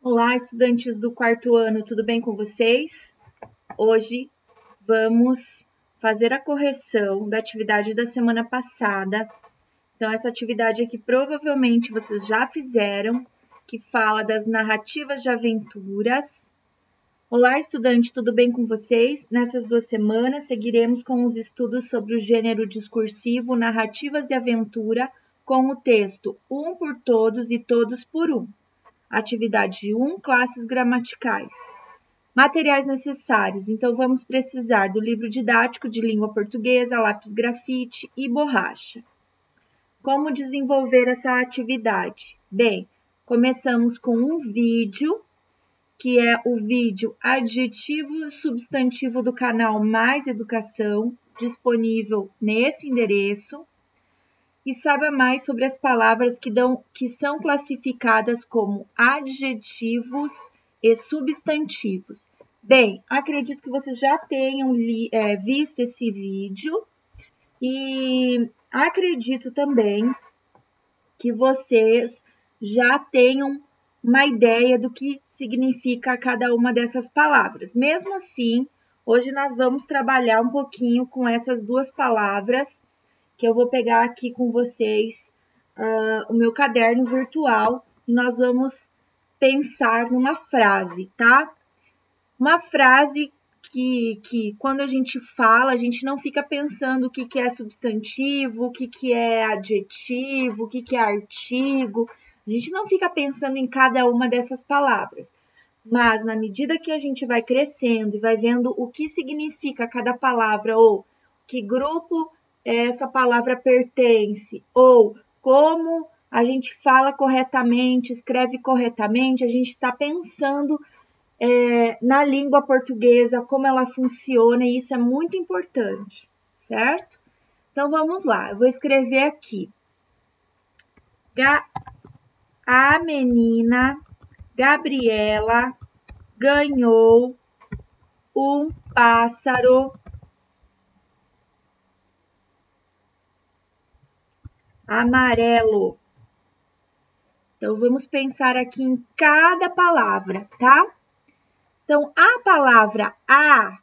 Olá, estudantes do quarto ano, tudo bem com vocês? Hoje vamos fazer a correção da atividade da semana passada. Então, essa atividade aqui provavelmente vocês já fizeram, que fala das narrativas de aventuras. Olá, estudante, tudo bem com vocês? Nessas 2 semanas, seguiremos com os estudos sobre o gênero discursivo, narrativas de aventura, com o texto Um por Todos e Todos por Um. Atividade 1, classes gramaticais. Materiais necessários. Então, vamos precisar do livro didático de língua portuguesa, lápis grafite e borracha. Como desenvolver essa atividade? Bem, começamos com um vídeo, que é o vídeo adjetivo substantivo do canal Mais Educação, disponível nesse endereço. E saiba mais sobre as palavras que são classificadas como adjetivos e substantivos. Bem, acredito que vocês já tenham visto esse vídeo e acredito também que vocês já tenham uma ideia do que significa cada uma dessas palavras. Mesmo assim, hoje nós vamos trabalhar um pouquinho com essas 2 palavras, que eu vou pegar aqui com vocês o meu caderno virtual e nós vamos pensar numa frase, tá? Uma frase que quando a gente fala, a gente não fica pensando o que é substantivo, o que é adjetivo, o que é artigo. A gente não fica pensando em cada uma dessas palavras. Mas, na medida que a gente vai crescendo e vai vendo o que significa cada palavra ou que grupo essa palavra pertence, ou como a gente fala corretamente, escreve corretamente, a gente está pensando na língua portuguesa, como ela funciona, e isso é muito importante, certo? Então, vamos lá, eu vou escrever aqui. A menina Gabriela ganhou um pássaro amarelo. Então, vamos pensar aqui em cada palavra, tá? Então, a palavra a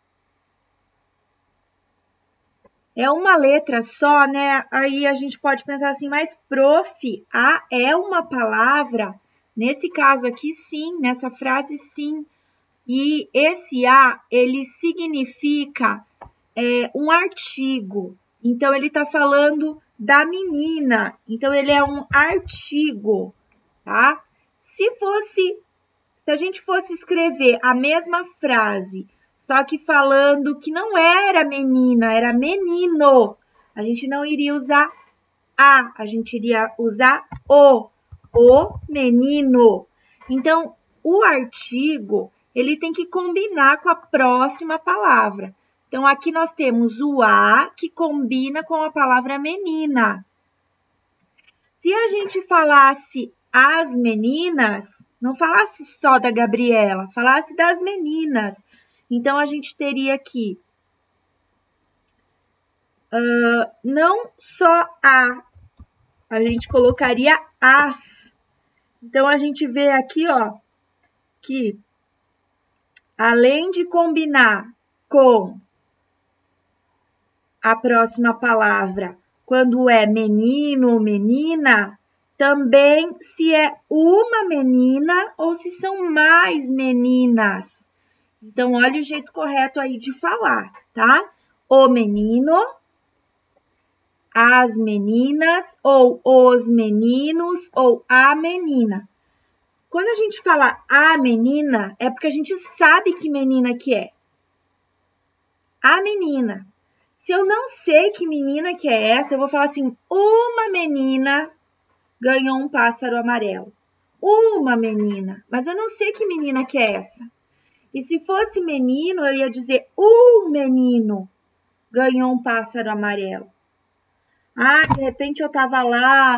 é uma letra só, né? Aí a gente pode pensar assim, mas prof, a é uma palavra? Nesse caso aqui, sim, nessa frase, sim. E esse a, ele significa um artigo. Então, ele está falando da menina. Então, ele é um artigo, tá? Se a gente fosse escrever a mesma frase, só que falando que não era menina, era menino, a gente não iria usar a gente iria usar o menino. Então, o artigo, ele tem que combinar com a próxima palavra. Então, aqui nós temos o a, que combina com a palavra menina. Se a gente falasse as meninas, não falasse só da Gabriela, falasse das meninas. Então, a gente teria aqui não só a gente colocaria as. Então, a gente vê aqui, ó, que além de combinar com a próxima palavra, quando é menino ou menina, também se é uma menina ou se são mais meninas. Então, olha o jeito correto aí de falar, tá? O menino, as meninas, ou os meninos, ou a menina. Quando a gente fala a menina, é porque a gente sabe que menina que é. A menina. Se eu não sei que menina que é essa, eu vou falar assim, uma menina ganhou um pássaro amarelo. Uma menina. Mas eu não sei que menina que é essa. E se fosse menino, eu ia dizer um menino ganhou um pássaro amarelo. Ah, de repente eu tava lá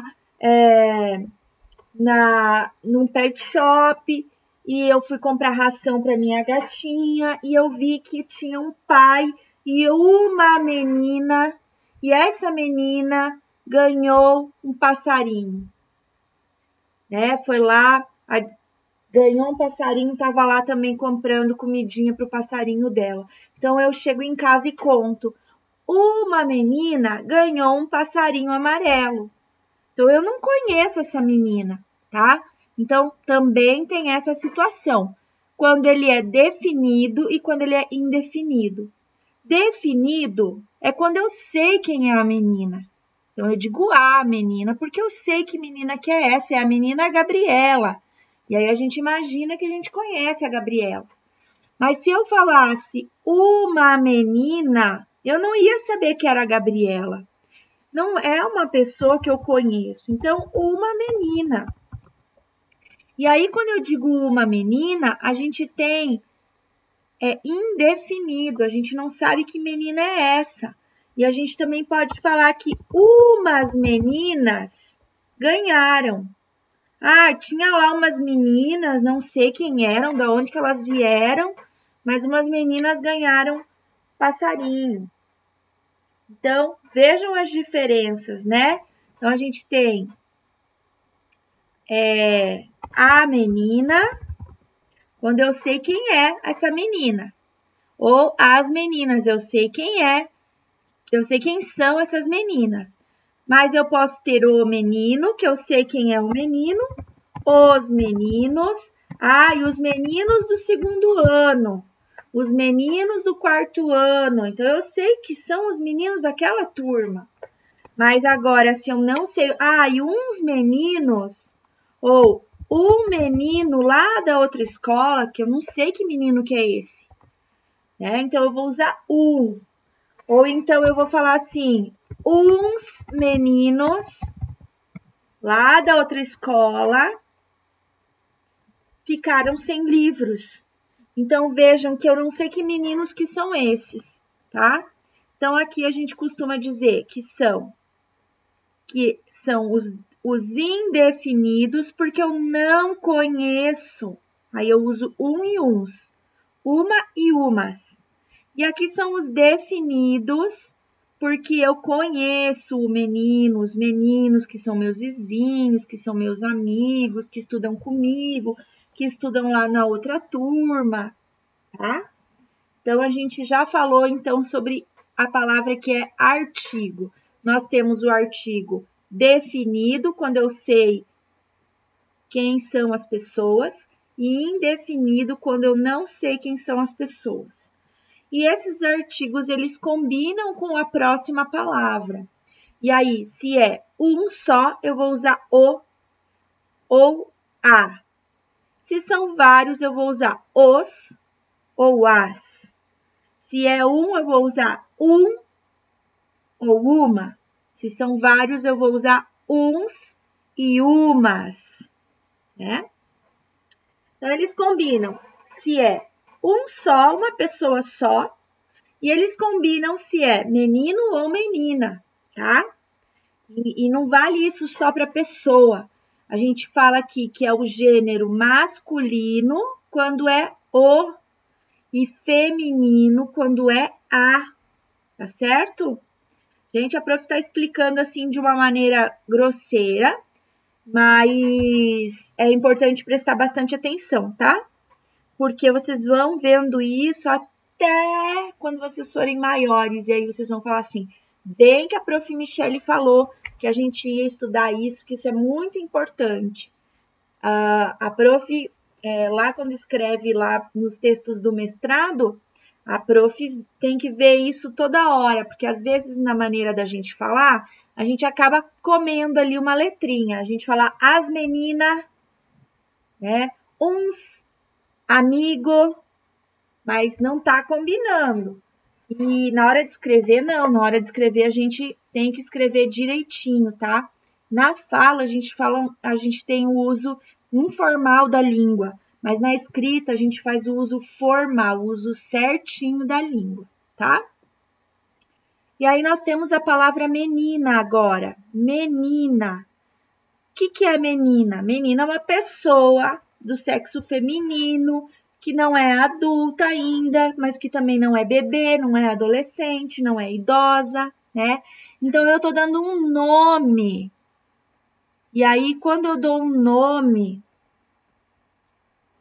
num pet shop e eu fui comprar ração para minha gatinha e eu vi que tinha um pai e uma menina, e essa menina ganhou um passarinho, né? Foi lá ganhou um passarinho, estava lá também comprando comidinha para o passarinho dela. Então, eu chego em casa e conto. Uma menina ganhou um passarinho amarelo. Então, eu não conheço essa menina, tá? Então, também tem essa situação. Quando ele é definido e quando ele é indefinido. Definido é quando eu sei quem é a menina. Então, eu digo a menina, porque eu sei que menina que é essa. É a menina Gabriela. E aí, a gente imagina que a gente conhece a Gabriela. Mas se eu falasse uma menina, eu não ia saber que era a Gabriela. Não é uma pessoa que eu conheço. Então, uma menina. E aí, quando eu digo uma menina, a gente tem indefinido. A gente não sabe que menina é essa. E a gente também pode falar que umas meninas ganharam. Ah, tinha lá umas meninas, não sei quem eram, de onde que elas vieram, mas umas meninas ganharam passarinho. Então, vejam as diferenças, né? Então, a gente tem a menina, quando eu sei quem é essa menina. Ou as meninas, eu sei quem é, eu sei quem são essas meninas. Mas eu posso ter o menino, que eu sei quem é o menino, os meninos, e os meninos do segundo ano, os meninos do quarto ano. Então, eu sei que são os meninos daquela turma. Mas agora, se eu não sei, e uns meninos, ou um menino lá da outra escola, que eu não sei que menino que é esse, né? Então, eu vou usar um. Ou então, eu vou falar assim, uns meninos lá da outra escola ficaram sem livros. Então, vejam que eu não sei que meninos que são esses, tá? Então, aqui a gente costuma dizer que são os indefinidos, porque eu não conheço. Aí eu uso um e uns, uma e umas. E aqui são os definidos, porque eu conheço o menino, os meninos que são meus vizinhos, que são meus amigos, que estudam comigo, que estudam lá na outra turma, tá? Então, a gente já falou, então, sobre a palavra que é artigo. Nós temos o artigo definido, quando eu sei quem são as pessoas, e indefinido, quando eu não sei quem são as pessoas. E esses artigos, eles combinam com a próxima palavra. E aí, se é um só, eu vou usar o ou a. Se são vários, eu vou usar os ou as. Se é um, eu vou usar um ou uma. Se são vários, eu vou usar uns e umas, né? Então, eles combinam se é um só, uma pessoa só, e eles combinam se é menino ou menina, tá? E não vale isso só para pessoa. A gente fala aqui que é o gênero masculino quando é o e feminino quando é a, tá certo? Gente, a prof está explicando assim de uma maneira grosseira, mas é importante prestar bastante atenção, tá? Porque vocês vão vendo isso até quando vocês forem maiores, e aí vocês vão falar assim, bem que a prof. Michele falou que a gente ia estudar isso, que isso é muito importante. A prof., lá quando escreve lá nos textos do mestrado, a prof. Tem que ver isso toda hora, porque às vezes na maneira da gente falar, a gente acaba comendo ali uma letrinha. A gente fala as meninas, né? Uns amigo, mas não tá combinando. E na hora de escrever, não. Na hora de escrever, a gente tem que escrever direitinho, tá? Na fala, a gente tem o uso informal da língua, mas na escrita a gente faz o uso formal, o uso certinho da língua, tá? E aí nós temos a palavra menina agora. Menina. O que é menina? Menina é uma pessoa do sexo feminino, que não é adulta ainda, mas que também não é bebê, não é adolescente, não é idosa, né? Então, eu estou dando um nome. E aí, quando eu dou um nome,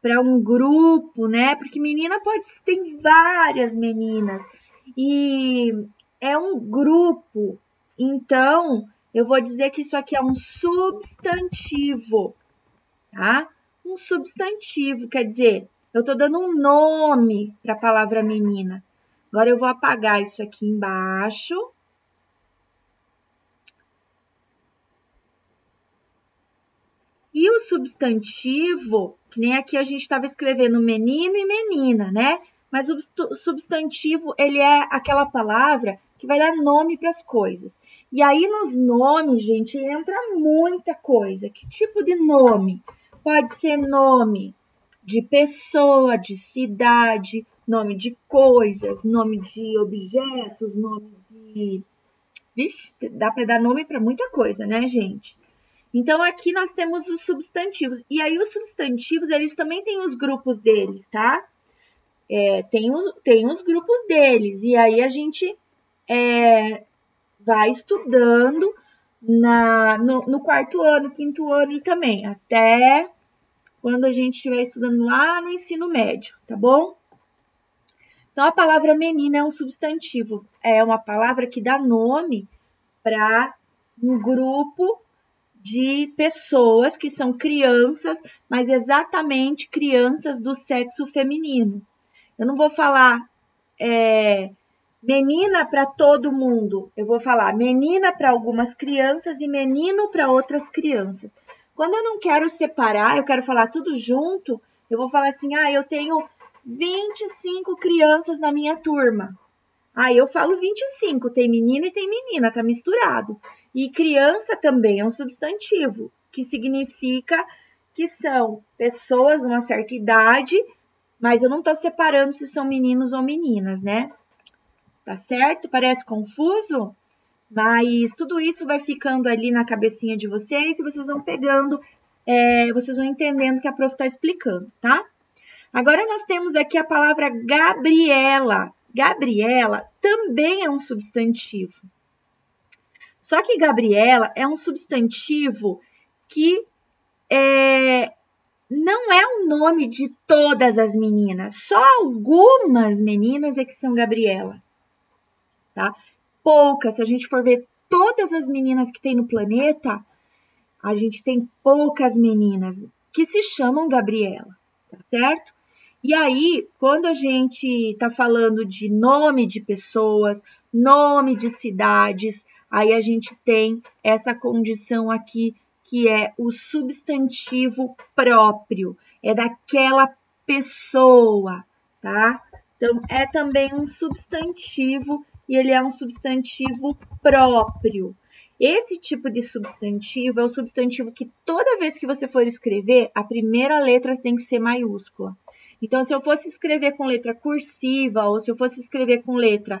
para um grupo, né? Porque menina tem várias meninas e é um grupo. Então, eu vou dizer que isso aqui é um substantivo, tá? Um substantivo, quer dizer, eu estou dando um nome para a palavra menina. Agora eu vou apagar isso aqui embaixo. E o substantivo, que nem aqui a gente estava escrevendo menino e menina, né? Mas o substantivo, ele é aquela palavra que vai dar nome para as coisas. E aí nos nomes, gente, entra muita coisa. Que tipo de nome? Pode ser nome de pessoa, de cidade, nome de coisas, nome de objetos, nome de... Vixe, dá para dar nome para muita coisa, né, gente? Então, aqui nós temos os substantivos. E aí, os substantivos, eles também têm os grupos deles, tá? Tem os grupos deles. E aí, a gente vai estudando no quarto ano, quinto ano e também, até quando a gente estiver estudando lá no ensino médio, tá bom? Então, a palavra menina é um substantivo. É uma palavra que dá nome para um grupo de pessoas que são crianças, mas exatamente crianças do sexo feminino. Eu não vou falar menina para todo mundo, eu vou falar menina para algumas crianças e menino para outras crianças. Quando eu não quero separar, eu quero falar tudo junto, eu vou falar assim, eu tenho 25 crianças na minha turma. Aí eu falo 25, tem menino e tem menina, tá misturado. E criança também é um substantivo, que significa que são pessoas de uma certa idade, mas eu não tô separando se são meninos ou meninas, né? Tá certo? Parece confuso? Mas tudo isso vai ficando ali na cabecinha de vocês e vocês vão pegando, vocês vão entendendo o que a prof tá explicando, tá? Agora nós temos aqui a palavra Gabriela. Gabriela também é um substantivo. Só que Gabriela é um substantivo que não é o nome de todas as meninas. Só algumas meninas é que são Gabriela. Tá? Poucas, se a gente for ver todas as meninas que tem no planeta, a gente tem poucas meninas que se chamam Gabriela, tá certo? E aí, quando a gente está falando de nome de pessoas, nome de cidades, aí a gente tem essa condição aqui que é o substantivo próprio, é daquela pessoa, tá? Então, é também um substantivo e ele é um substantivo próprio. Esse tipo de substantivo é o substantivo que toda vez que você for escrever, a primeira letra tem que ser maiúscula. Então, se eu fosse escrever com letra cursiva ou se eu fosse escrever com letra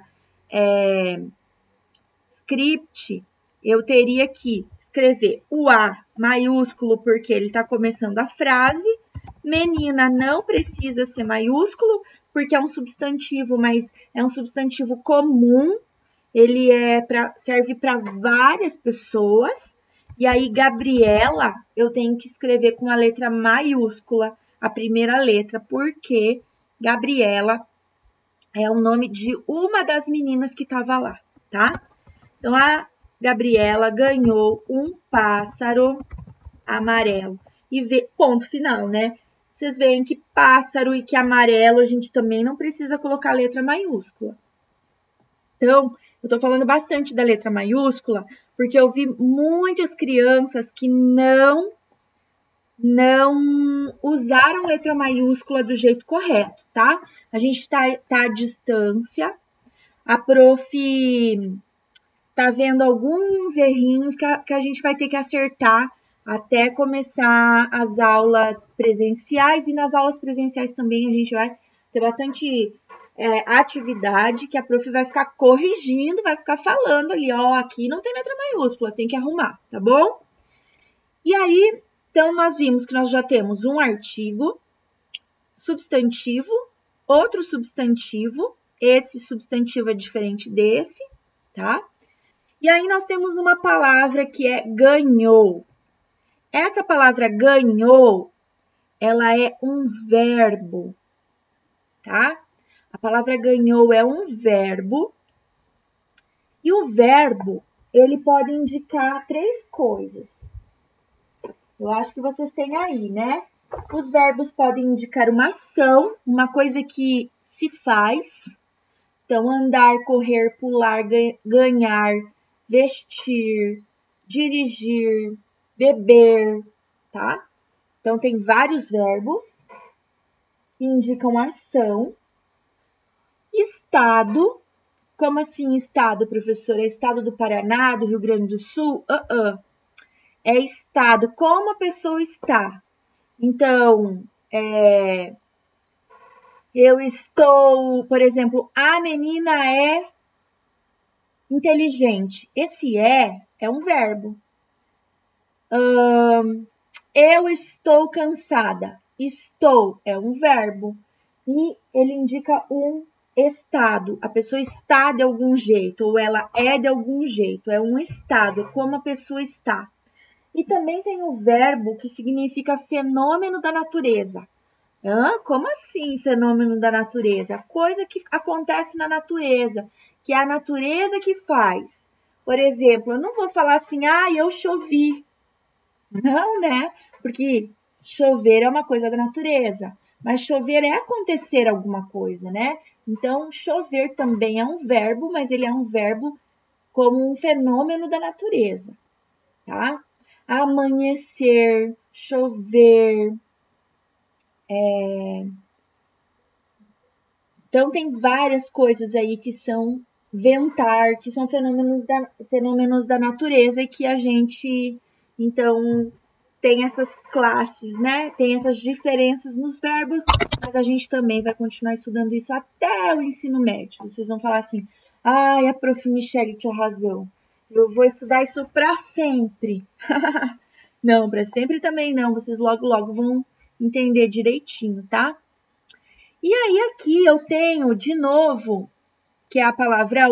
script, eu teria que escrever o A maiúsculo porque ele está começando a frase. Menina não precisa ser maiúsculo porque é um substantivo, mas é um substantivo comum. Ele serve para várias pessoas. E aí, Gabriela, eu tenho que escrever com a letra maiúscula, a primeira letra, porque Gabriela é o nome de uma das meninas que estava lá, tá? Então, a Gabriela ganhou um pássaro amarelo. E ponto final, né? Vocês veem que pássaro e que amarelo a gente também não precisa colocar letra maiúscula. Então, eu tô falando bastante da letra maiúscula porque eu vi muitas crianças que não usaram letra maiúscula do jeito correto, tá? A gente tá à distância, a prof tá vendo alguns errinhos que a gente vai ter que acertar até começar as aulas presenciais, e nas aulas presenciais também a gente vai ter bastante atividade que a prof vai ficar corrigindo, vai ficar falando ali, ó, aqui não tem letra maiúscula, tem que arrumar, tá bom? E aí, então, nós vimos que nós já temos um artigo, substantivo, outro substantivo, esse substantivo é diferente desse, tá? E aí, nós temos uma palavra que é ganhou. Essa palavra ganhou, ela é um verbo, tá? A palavra ganhou é um verbo. E o verbo, ele pode indicar 3 coisas. Eu acho que vocês têm aí, né? Os verbos podem indicar uma ação, uma coisa que se faz. Então, andar, correr, pular, ganhar, vestir, dirigir, beber, tá? Então, tem vários verbos que indicam ação. Estado. Como assim estado, professora? É estado do Paraná, do Rio Grande do Sul? É estado, como a pessoa está. Então, eu estou, por exemplo, a menina é inteligente. Esse é um verbo. Eu estou cansada. Estou é um verbo. E ele indica um estado. A pessoa está de algum jeito, ou ela é de algum jeito. É um estado, é como a pessoa está. E também tem o verbo que significa fenômeno da natureza. Como assim fenômeno da natureza? Coisa que acontece na natureza, que é a natureza que faz. Por exemplo, eu não vou falar assim, eu chovi. Não, né? Porque chover é uma coisa da natureza, mas chover é acontecer alguma coisa, né? Então, chover também é um verbo, mas ele é um verbo como um fenômeno da natureza, tá? Amanhecer, chover. Então, tem várias coisas aí que são ventar, que são fenômenos da natureza e que a gente, então, tem essas classes, né? Tem essas diferenças nos verbos, mas a gente também vai continuar estudando isso até o ensino médio. Vocês vão falar assim, a prof. Michele tinha razão. Eu vou estudar isso para sempre. Não, para sempre também não. Vocês logo vão entender direitinho, tá? E aí aqui eu tenho, de novo, que é a palavra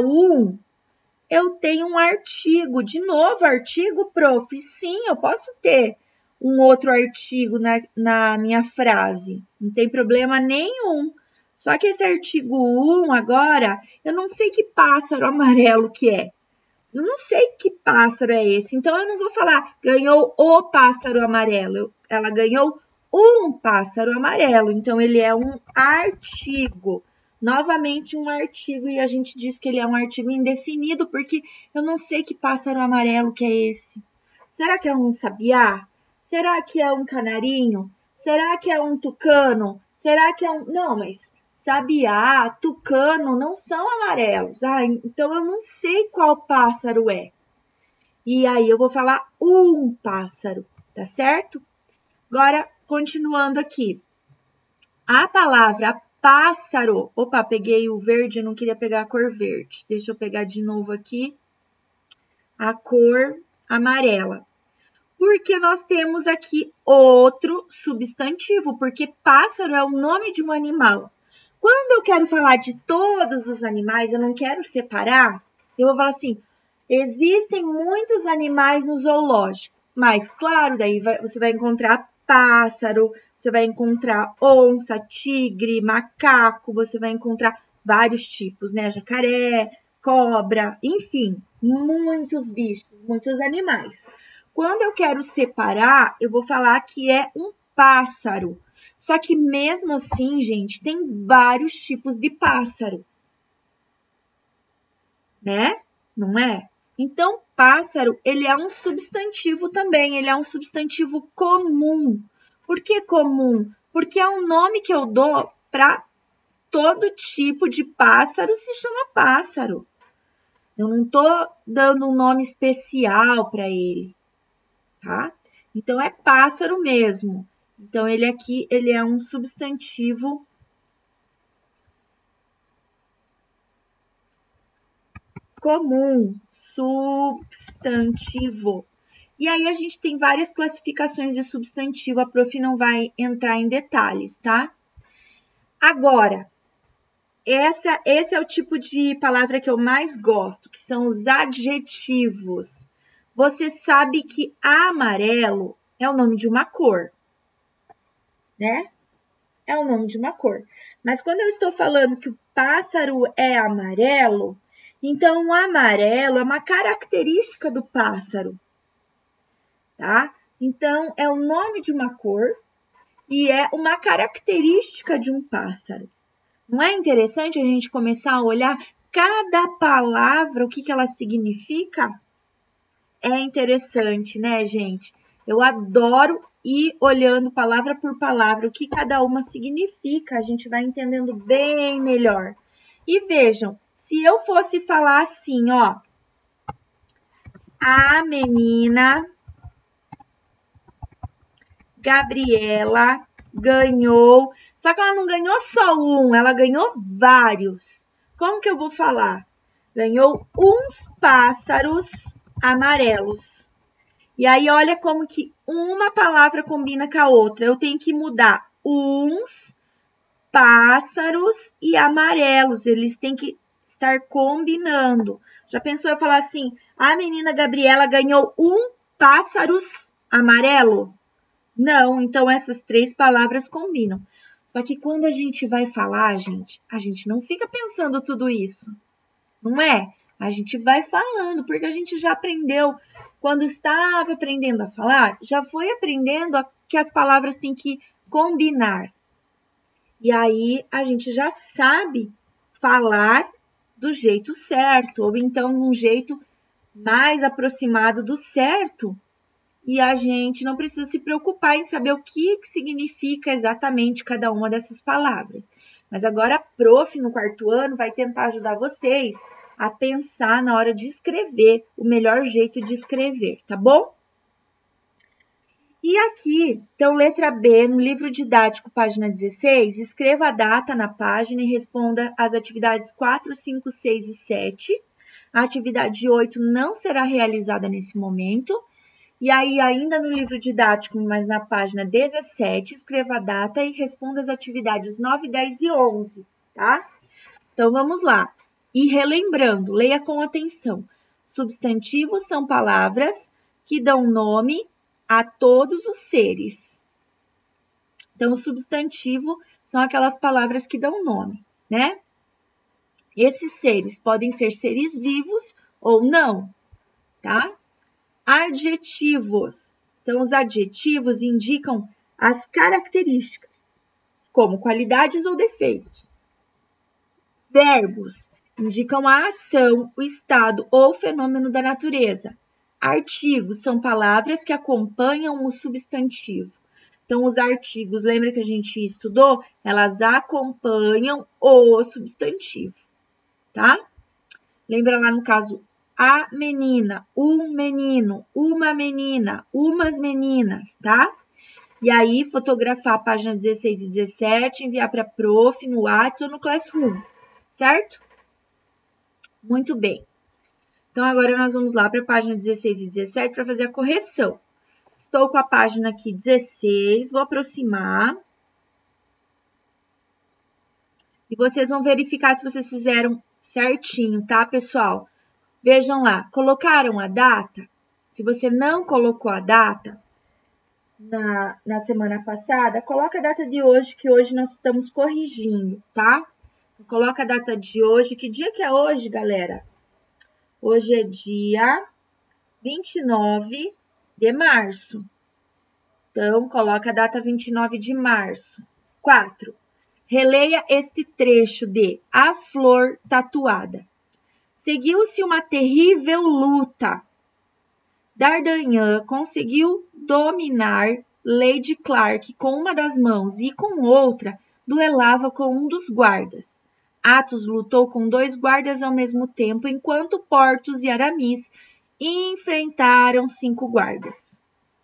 eu tenho um artigo. De novo, artigo, prof? Sim, eu posso ter um outro artigo na minha frase. Não tem problema nenhum. Só que esse artigo agora, eu não sei que pássaro amarelo que é. Eu não sei que pássaro é esse. Então, eu não vou falar ganhou o pássaro amarelo. Ela ganhou um pássaro amarelo. Então, ele é um artigo. Novamente, um artigo. E a gente diz que ele é um artigo indefinido, porque eu não sei que pássaro amarelo que é esse. Será que é um sabiá? Será que é um canarinho? Será que é um tucano? Será que é um... Não, mas sabiá, tucano não são amarelos. Então eu não sei qual pássaro é. E aí eu vou falar um pássaro, tá certo? Agora, continuando aqui. A palavra pássaro... Opa, peguei o verde, eu não queria pegar a cor verde. Deixa eu pegar de novo aqui a cor amarela. Porque nós temos aqui outro substantivo, porque pássaro é o nome de um animal. Quando eu quero falar de todos os animais, eu não quero separar, eu vou falar assim, existem muitos animais no zoológico, mas claro, daí você vai encontrar pássaro, você vai encontrar onça, tigre, macaco, você vai encontrar vários tipos, né? Jacaré, cobra, enfim, muitos bichos, muitos animais. Quando eu quero separar, eu vou falar que é um pássaro. Só que mesmo assim, gente, tem vários tipos de pássaro, né? Não é? Então, pássaro, ele é um substantivo também, ele é um substantivo comum. Por que comum? Porque é um nome que eu dou para todo tipo de pássaro, se chama pássaro. Eu não estou dando um nome especial para ele, tá? Então, é pássaro mesmo. Então, ele aqui, ele é um substantivo comum, substantivo. E aí, a gente tem várias classificações de substantivo, a prof não vai entrar em detalhes, tá? Agora, esse é o tipo de palavra que eu mais gosto, que são os adjetivos. Você sabe que amarelo é o nome de uma cor, né? É o nome de uma cor. Mas quando eu estou falando que o pássaro é amarelo, então o amarelo é uma característica do pássaro, tá? Então, é o nome de uma cor e é uma característica de um pássaro. Não é interessante a gente começar a olhar cada palavra, o que ela significa? É interessante, né, gente? Eu adoro ir olhando palavra por palavra o que cada uma significa. A gente vai entendendo bem melhor. E vejam, se eu fosse falar assim, ó, a menina Gabriela ganhou, só que ela não ganhou só um, ela ganhou vários. Como que eu vou falar? Ganhou uns pássaros amarelos. E aí, olha como que uma palavra combina com a outra. Eu tenho que mudar uns pássaros e amarelos. Eles têm que estar combinando. Já pensou eu falar assim, a menina Gabriela ganhou um pássaros amarelo? Não, então essas três palavras combinam. Só que quando a gente vai falar, a gente não fica pensando tudo isso, não é? A gente vai falando, porque a gente já aprendeu, quando estava aprendendo a falar, já foi aprendendo que as palavras têm que combinar. E aí a gente já sabe falar do jeito certo, ou então num jeito mais aproximado do certo. E a gente não precisa se preocupar em saber o que significa exatamente cada uma dessas palavras. Mas agora a prof no quarto ano vai tentar ajudar vocês a pensar na hora de escrever, o melhor jeito de escrever, tá bom? E aqui, então, letra B, no livro didático, página 16, escreva a data na página e responda as atividades 4, 5, 6 e 7. A atividade 8 não será realizada nesse momento. E aí, ainda no livro didático, mas na página 17, escreva a data e responda as atividades 9, 10 e 11, tá? Então, vamos lá. E relembrando, leia com atenção. Substantivos são palavras que dão nome a todos os seres. Então, o substantivo são aquelas palavras que dão nome, né? Esses seres podem ser seres vivos ou não, tá? Adjetivos. Então, os adjetivos indicam as características, como qualidades ou defeitos. Verbos indicam a ação, o estado ou fenômeno da natureza. Artigos são palavras que acompanham o substantivo. Então, os artigos, lembra que a gente estudou? Elas acompanham o substantivo, tá? Lembra lá no caso a menina, um menino, uma menina, umas meninas, tá? E aí, fotografar a página 16 e 17, enviar para a prof no WhatsApp ou no Classroom, certo? Muito bem. Então, agora nós vamos lá para a página 16 e 17 para fazer a correção. Estou com a página aqui 16, vou aproximar. E vocês vão verificar se vocês fizeram certinho, tá, pessoal? Vejam lá, colocaram a data? Se você não colocou a data na semana passada, coloca a data de hoje, que hoje nós estamos corrigindo, tá? Coloca a data de hoje. Que dia que é hoje, galera? Hoje é dia 29 de março. Então, coloca a data 29 de março. 4. Releia este trecho de A Flor Tatuada. Seguiu-se uma terrível luta. D'Artagnan conseguiu dominar Lady Clark com uma das mãos e com outra duelava com um dos guardas. Athos lutou com 2 guardas ao mesmo tempo, enquanto Porthos e Aramis enfrentaram 5 guardas.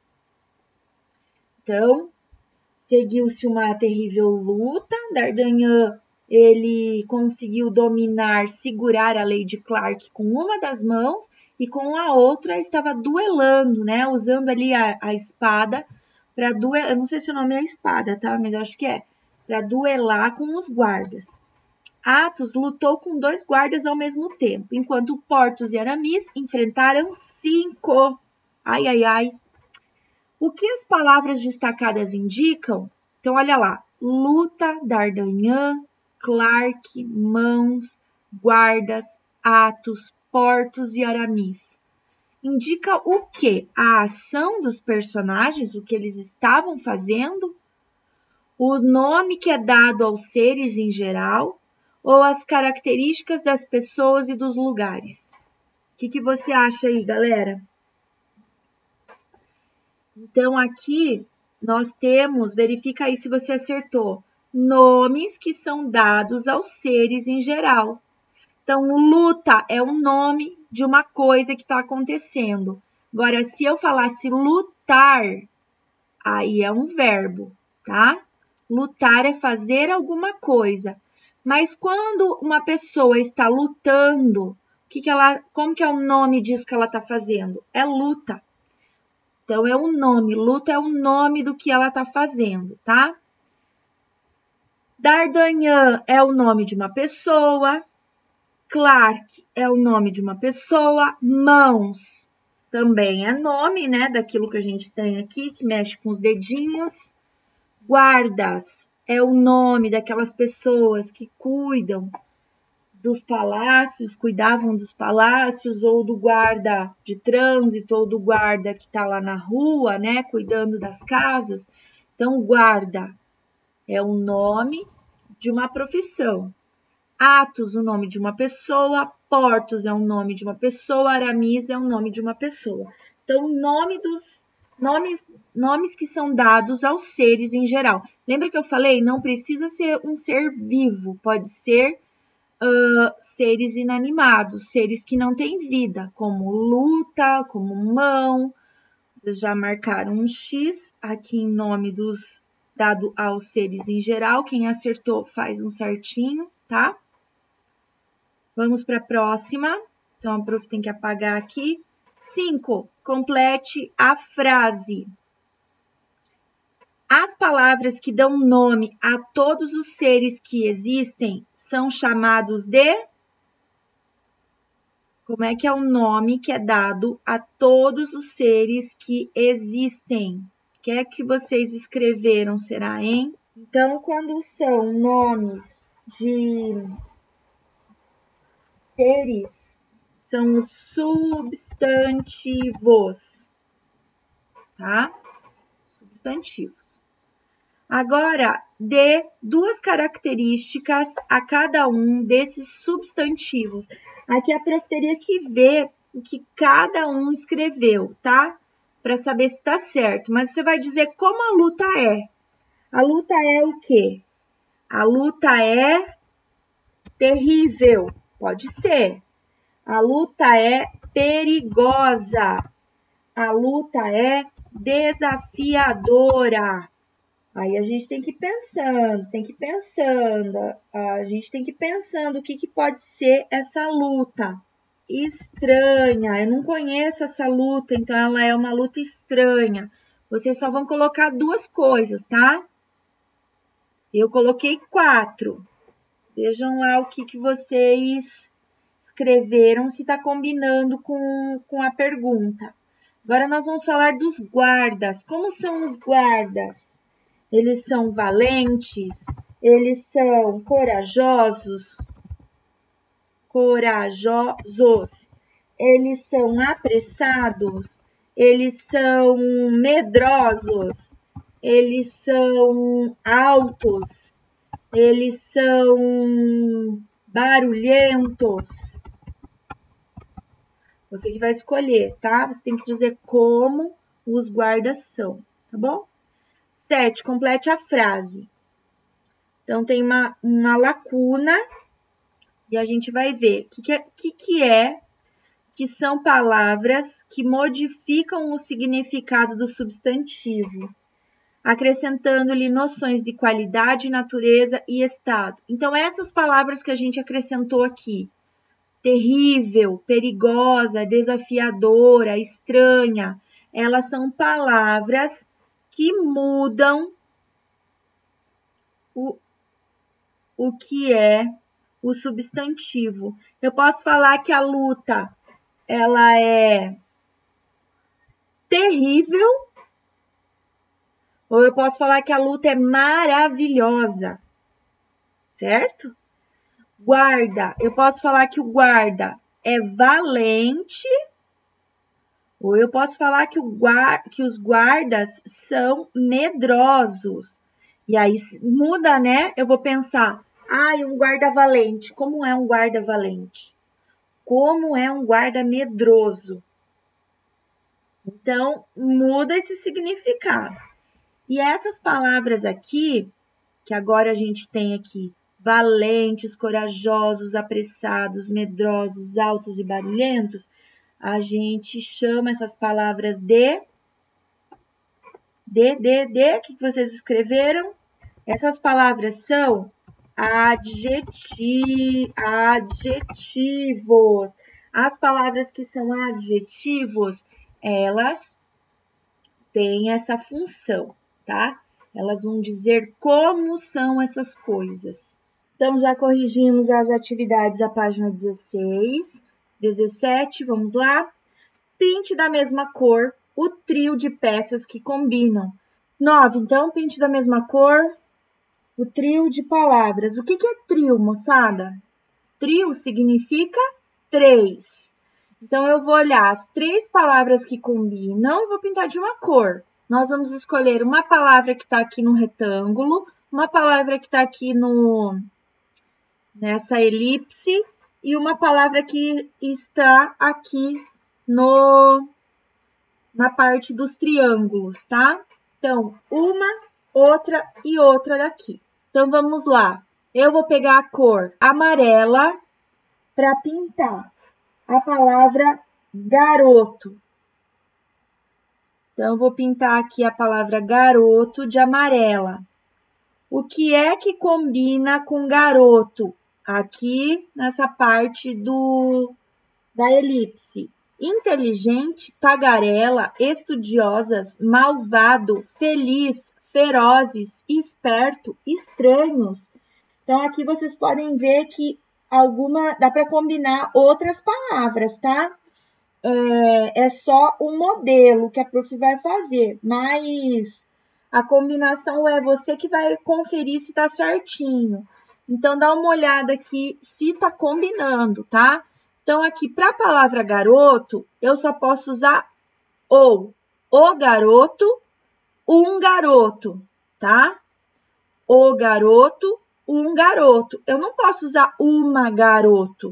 Então, seguiu-se uma terrível luta. D'Artagnan, ele conseguiu dominar, segurar a Lady Clark com uma das mãos e com a outra estava duelando, né? Usando ali a espada para duelar. Eu não sei se o nome é espada, tá? Mas eu acho que é. Para duelar com os guardas. Athos lutou com 2 guardas ao mesmo tempo, enquanto Porthos e Aramis enfrentaram 5. Ai, ai, ai. O que as palavras destacadas indicam? Então, olha lá. Luta, D'Artagnan, Clark, mãos, guardas, Athos, Porthos e Aramis. Indica o quê? A ação dos personagens, o que eles estavam fazendo? O nome que é dado aos seres em geral? Ou as características das pessoas e dos lugares? O que você acha aí, galera? Então, aqui nós temos, verifica aí se você acertou, nomes que são dados aos seres em geral. Então, luta é um nome de uma coisa que está acontecendo. Agora, se eu falasse lutar, aí é um verbo, tá? Lutar é fazer alguma coisa. Mas quando uma pessoa está lutando, como que é o nome disso que ela está fazendo? É luta. Então, é um nome. Luta é o nome do que ela está fazendo, tá? D'Artagnan é o nome de uma pessoa. Clark é o nome de uma pessoa. Mãos também é nome, né? Daquilo que a gente tem aqui, que mexe com os dedinhos. Guardas é o nome daquelas pessoas que cuidam dos palácios, cuidavam dos palácios, ou do guarda de trânsito, ou do guarda que está lá na rua, né, cuidando das casas. Então, guarda é o nome de uma profissão. Athos, o nome de uma pessoa. Porthos é o nome de uma pessoa. Aramis é o nome de uma pessoa. Então, nomes que são dados aos seres em geral. Lembra que eu falei? Não precisa ser um ser vivo, pode ser seres inanimados, seres que não têm vida, como luta, como mão. Vocês já marcaram um X aqui em nome dos dado aos seres em geral. Quem acertou faz um certinho, tá? Vamos para a próxima. Então, a prof tem que apagar aqui. 5. Complete a frase. As palavras que dão nome a todos os seres que existem são chamados de... Como é que é o nome que é dado a todos os seres que existem? O que é que vocês escreveram, será, hein? Então, quando são nomes de seres, são os substantivos, tá? Substantivos. Agora, dê 2 características a cada um desses substantivos. Aqui a prof teria que ver o que cada um escreveu, tá? Para saber se está certo. Mas você vai dizer como a luta é. A luta é o quê? A luta é terrível. Pode ser. A luta é perigosa. A luta é desafiadora. Aí a gente tem que ir pensando, a gente tem que ir pensando o que pode ser essa luta. Estranha, eu não conheço essa luta, então ela é uma luta estranha. Vocês só vão colocar 2 coisas, tá? Eu coloquei 4. Vejam lá o que vocês escreveram, se está combinando com a pergunta. Agora nós vamos falar dos guardas. Como são os guardas? Eles são valentes, eles são corajosos, eles são apressados, eles são medrosos, eles são altos, eles são barulhentos. Você que vai escolher, tá? Você tem que dizer como os guardas são, tá bom? 7. Complete a frase. Então, tem uma lacuna e a gente vai ver o que são palavras que modificam o significado do substantivo, acrescentando-lhe noções de qualidade, natureza e estado. Então, essas palavras que a gente acrescentou aqui, terrível, perigosa, desafiadora, estranha, elas são palavras que mudam o que é o substantivo. Eu posso falar que a luta ela é terrível, Ou eu posso falar que a luta é maravilhosa, certo? Guarda, eu posso falar que o guarda é valente, ou eu posso falar que os guardas são medrosos. E aí muda, né? Eu vou pensar, um guarda valente. Como é um guarda valente? Como é um guarda medroso? Então, muda esse significado. E essas palavras aqui, que agora a gente tem aqui, valentes, corajosos, apressados, medrosos, altos e barulhentos, a gente chama essas palavras de... O que vocês escreveram? Essas palavras são adjetivos. As palavras que são adjetivos, elas têm essa função, tá? Elas vão dizer como são essas coisas. Então, já corrigimos as atividades da página 16, 17, vamos lá. Pinte da mesma cor o trio de peças que combinam. 9, então, pinte da mesma cor o trio de palavras. O que é trio, moçada? Trio significa 3. Então, eu vou olhar as 3 palavras que combinam e vou pintar de uma cor. Nós vamos escolher uma palavra que está aqui no retângulo, uma palavra que está aqui nessa elipse e uma palavra que está aqui na parte dos triângulos, tá? Então, uma, outra e outra daqui. Então, vamos lá. Eu vou pegar a cor amarela para pintar a palavra garoto. Então, eu vou pintar aqui a palavra garoto de amarela. O que é que combina com garoto? Aqui, nessa parte da elipse. Inteligente, tagarela, estudiosas, malvado, feliz, ferozes, esperto, estranhos. Então, aqui vocês podem ver que dá para combinar outras palavras, tá? É só um modelo que a prof vai fazer, mas a combinação é você que vai conferir se tá certinho. Então, dá uma olhada aqui se tá combinando, tá? Então, aqui, para a palavra garoto, eu só posso usar ou o garoto, um garoto, tá? O garoto, um garoto. Eu não posso usar uma garoto,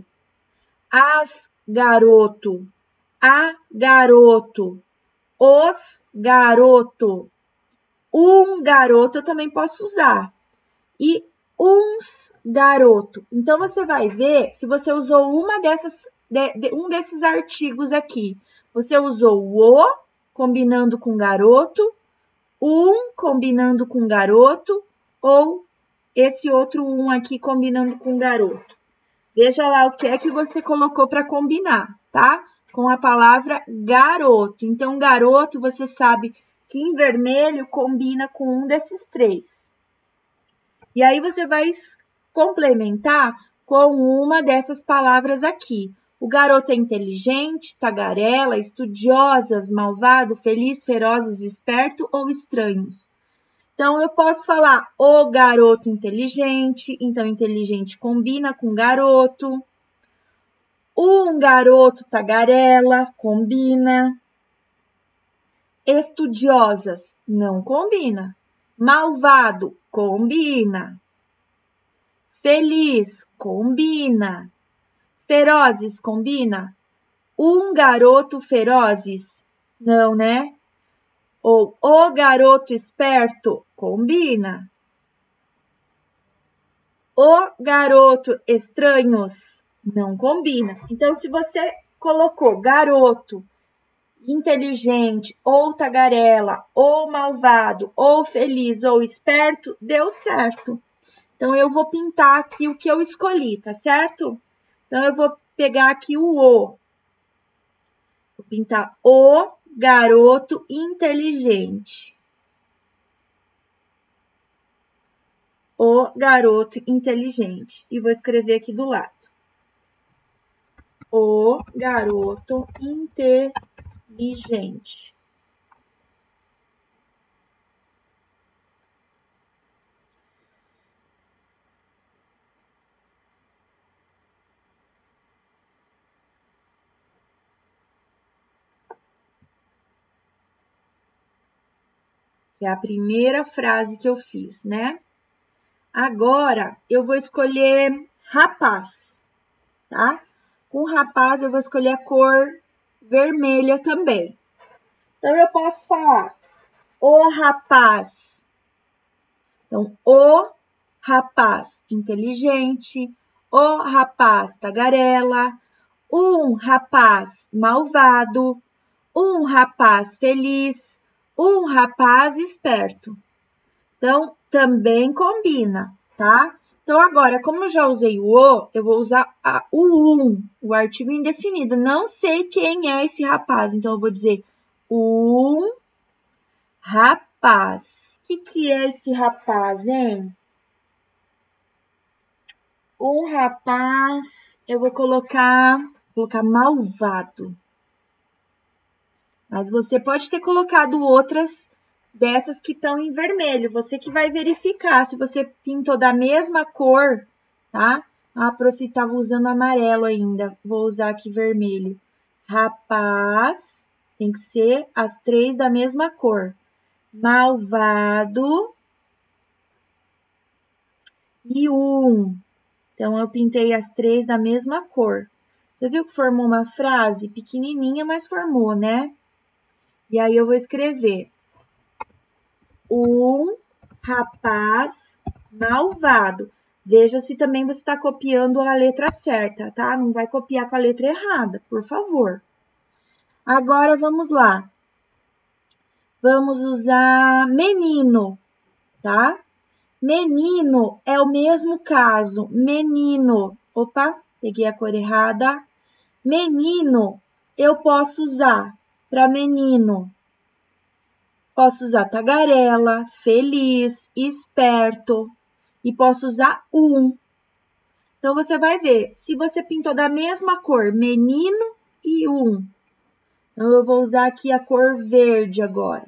as garoto, a garoto, os garoto, um garoto eu também posso usar. E uns garoto. Então, você vai ver se você usou um desses artigos aqui. Você usou o combinando com garoto, um combinando com garoto, ou esse outro um aqui combinando com garoto. Veja lá o que é que você colocou para combinar, tá? Com a palavra garoto. Então, garoto, você sabe que em vermelho combina com um desses 3. E aí, você vai complementar com uma dessas palavras aqui. O garoto é inteligente, tagarela, estudiosas, malvado, feliz, ferozes, esperto ou estranhos. Então, eu posso falar o garoto inteligente. Então, inteligente combina com garoto. Um garoto tagarela combina. Estudiosas não combina. Malvado combina. Feliz combina. Ferozes combina. Um garoto ferozes não, né? Ou o garoto esperto combina. O garoto estranhos não combina. Então, se você colocou garoto inteligente, ou tagarela, ou malvado, ou feliz, ou esperto, deu certo. Então, eu vou pintar aqui o que eu escolhi, tá certo? Então, eu vou pegar aqui o O. Vou pintar o garoto inteligente. O garoto inteligente. E vou escrever aqui do lado. O garoto inteligente. que é a primeira frase que eu fiz, né? Agora, eu vou escolher rapaz, tá? Com rapaz, eu vou escolher a cor vermelha também. Então, eu posso falar o rapaz. Então, o rapaz inteligente, o rapaz tagarela, um rapaz malvado, um rapaz feliz, um rapaz esperto. Então, também combina, tá? Então, agora, como eu já usei o, eu vou usar o o artigo indefinido. Não sei quem é esse rapaz, então eu vou dizer um rapaz. O que é esse rapaz, hein? Um rapaz, eu vou colocar malvado. Mas você pode ter colocado outras dessas que estão em vermelho. Você que vai verificar se você pintou da mesma cor, tá? A prof estava usando amarelo ainda. Vou usar aqui vermelho. Rapaz, tem que ser as 3 da mesma cor. Malvado e um. Então, eu pintei as 3 da mesma cor. Você viu que formou uma frase pequenininha, mas formou, né? E aí, eu vou escrever um rapaz malvado. Veja se também você está copiando a letra certa, tá? Não vai copiar com a letra errada, por favor. Agora, vamos lá. Vamos usar menino, tá? Menino é o mesmo caso. Menino. Opa, peguei a cor errada. Menino, eu posso usar para menino. Posso usar tagarela, feliz, esperto. E posso usar um. Então, você vai ver, se você pintou da mesma cor, menino e um. Então, eu vou usar aqui a cor verde agora.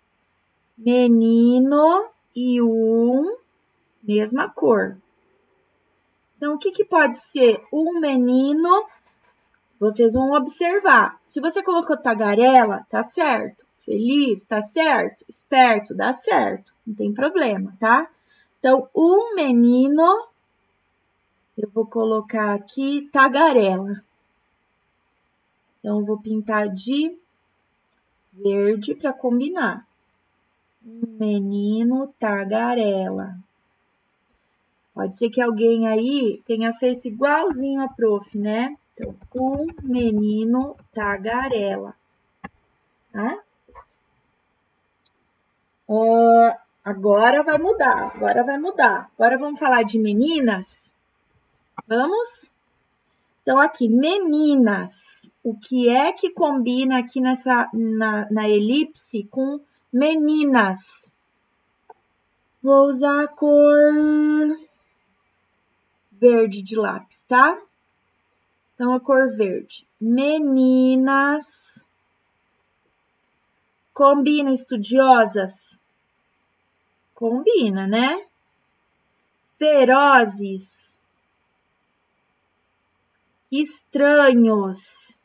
Menino e um, mesma cor. Então, o que pode ser um menino? Vocês vão observar. Se você colocou tagarela, tá certo. Feliz, tá certo. Esperto, dá certo. Não tem problema, tá? Então, um menino, eu vou colocar aqui tagarela. Então, eu vou pintar de verde para combinar. Um menino tagarela. Pode ser que alguém aí tenha feito igualzinho a prof, né? Então, um menino tagarela. Tá? Agora vai mudar, agora vai mudar. Agora vamos falar de meninas? Vamos? Então, aqui, meninas. O que é que combina aqui na elipse com meninas? Vou usar a cor verde de lápis, tá? Então, a cor verde. Meninas. Combina estudiosas? Combina, né? Ferozes. Estranhos.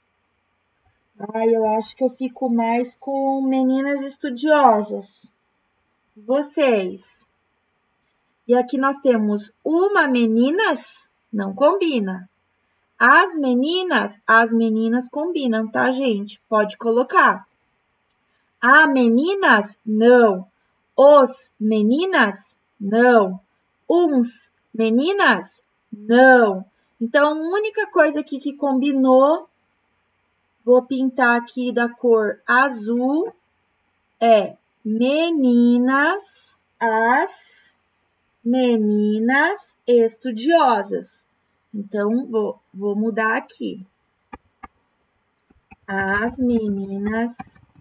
Eu acho que eu fico mais com meninas estudiosas. Vocês. E aqui nós temos uma meninas, não combina. As meninas combinam, tá, gente? Pode colocar. A meninas, não. Os meninas, não. Uns meninas, não. Então, a única coisa aqui que combinou, vou pintar aqui da cor azul, é meninas, as meninas estudiosas. Então, vou mudar aqui. As meninas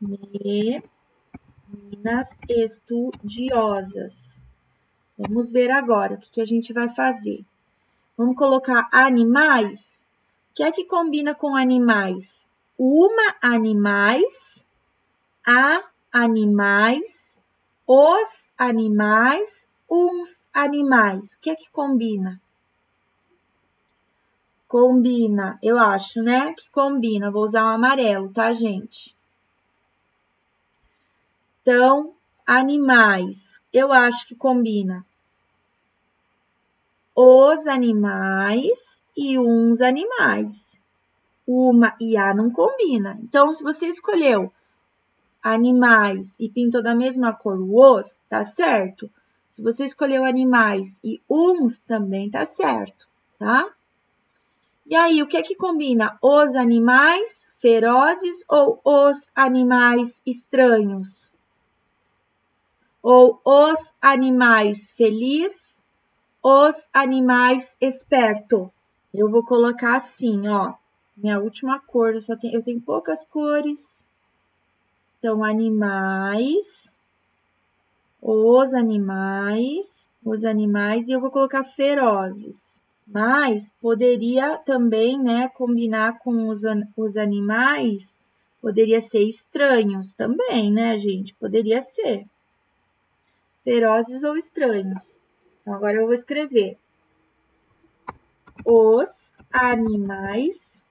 estudiosas. Vamos ver agora o que a gente vai fazer. Vamos colocar animais. O que é que combina com animais? Uma animais, a animais, os animais, uns animais. O que é que combina? Combina, eu acho, né? Que combina. Vou usar o amarelo, tá, gente? Então, animais, eu acho que combina os animais e uns animais. Uma e a não combina. Então, se você escolheu animais e pintou da mesma cor o os, tá certo. Se você escolheu animais e uns, também tá certo, tá? E aí, o que é que combina? Os animais ferozes ou os animais estranhos? Ou os animais felizes, os animais esperto? Eu vou colocar assim, ó. Minha última cor, eu tenho poucas cores. Então, animais, os animais, e eu vou colocar ferozes. Mas poderia também, né, combinar com os animais, poderia ser estranhos também, né, gente? Poderia ser. Ferozes ou estranhos. Então, agora eu vou escrever. Os animais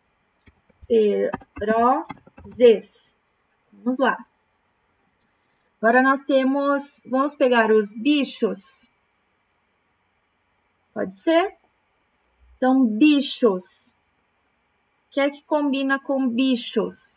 ferozes. Vamos lá. Agora nós temos, vamos pegar os bichos. Pode ser? Então, bichos. O que é que combina com bichos?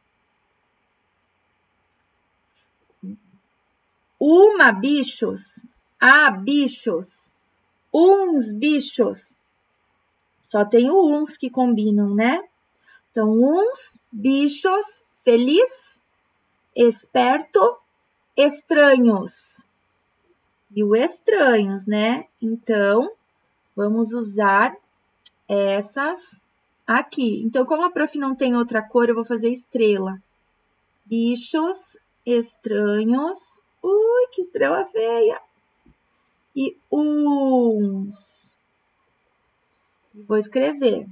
Uma bichos, a bichos, uns bichos. Só tem o uns que combinam, né? Então, uns bichos feliz, esperto, estranhos. E o estranhos, né? Então, vamos usar essas aqui. Então, como a prof não tem outra cor, eu vou fazer estrela. Bichos estranhos. Ui, que estrela feia! E uns. E vou escrever.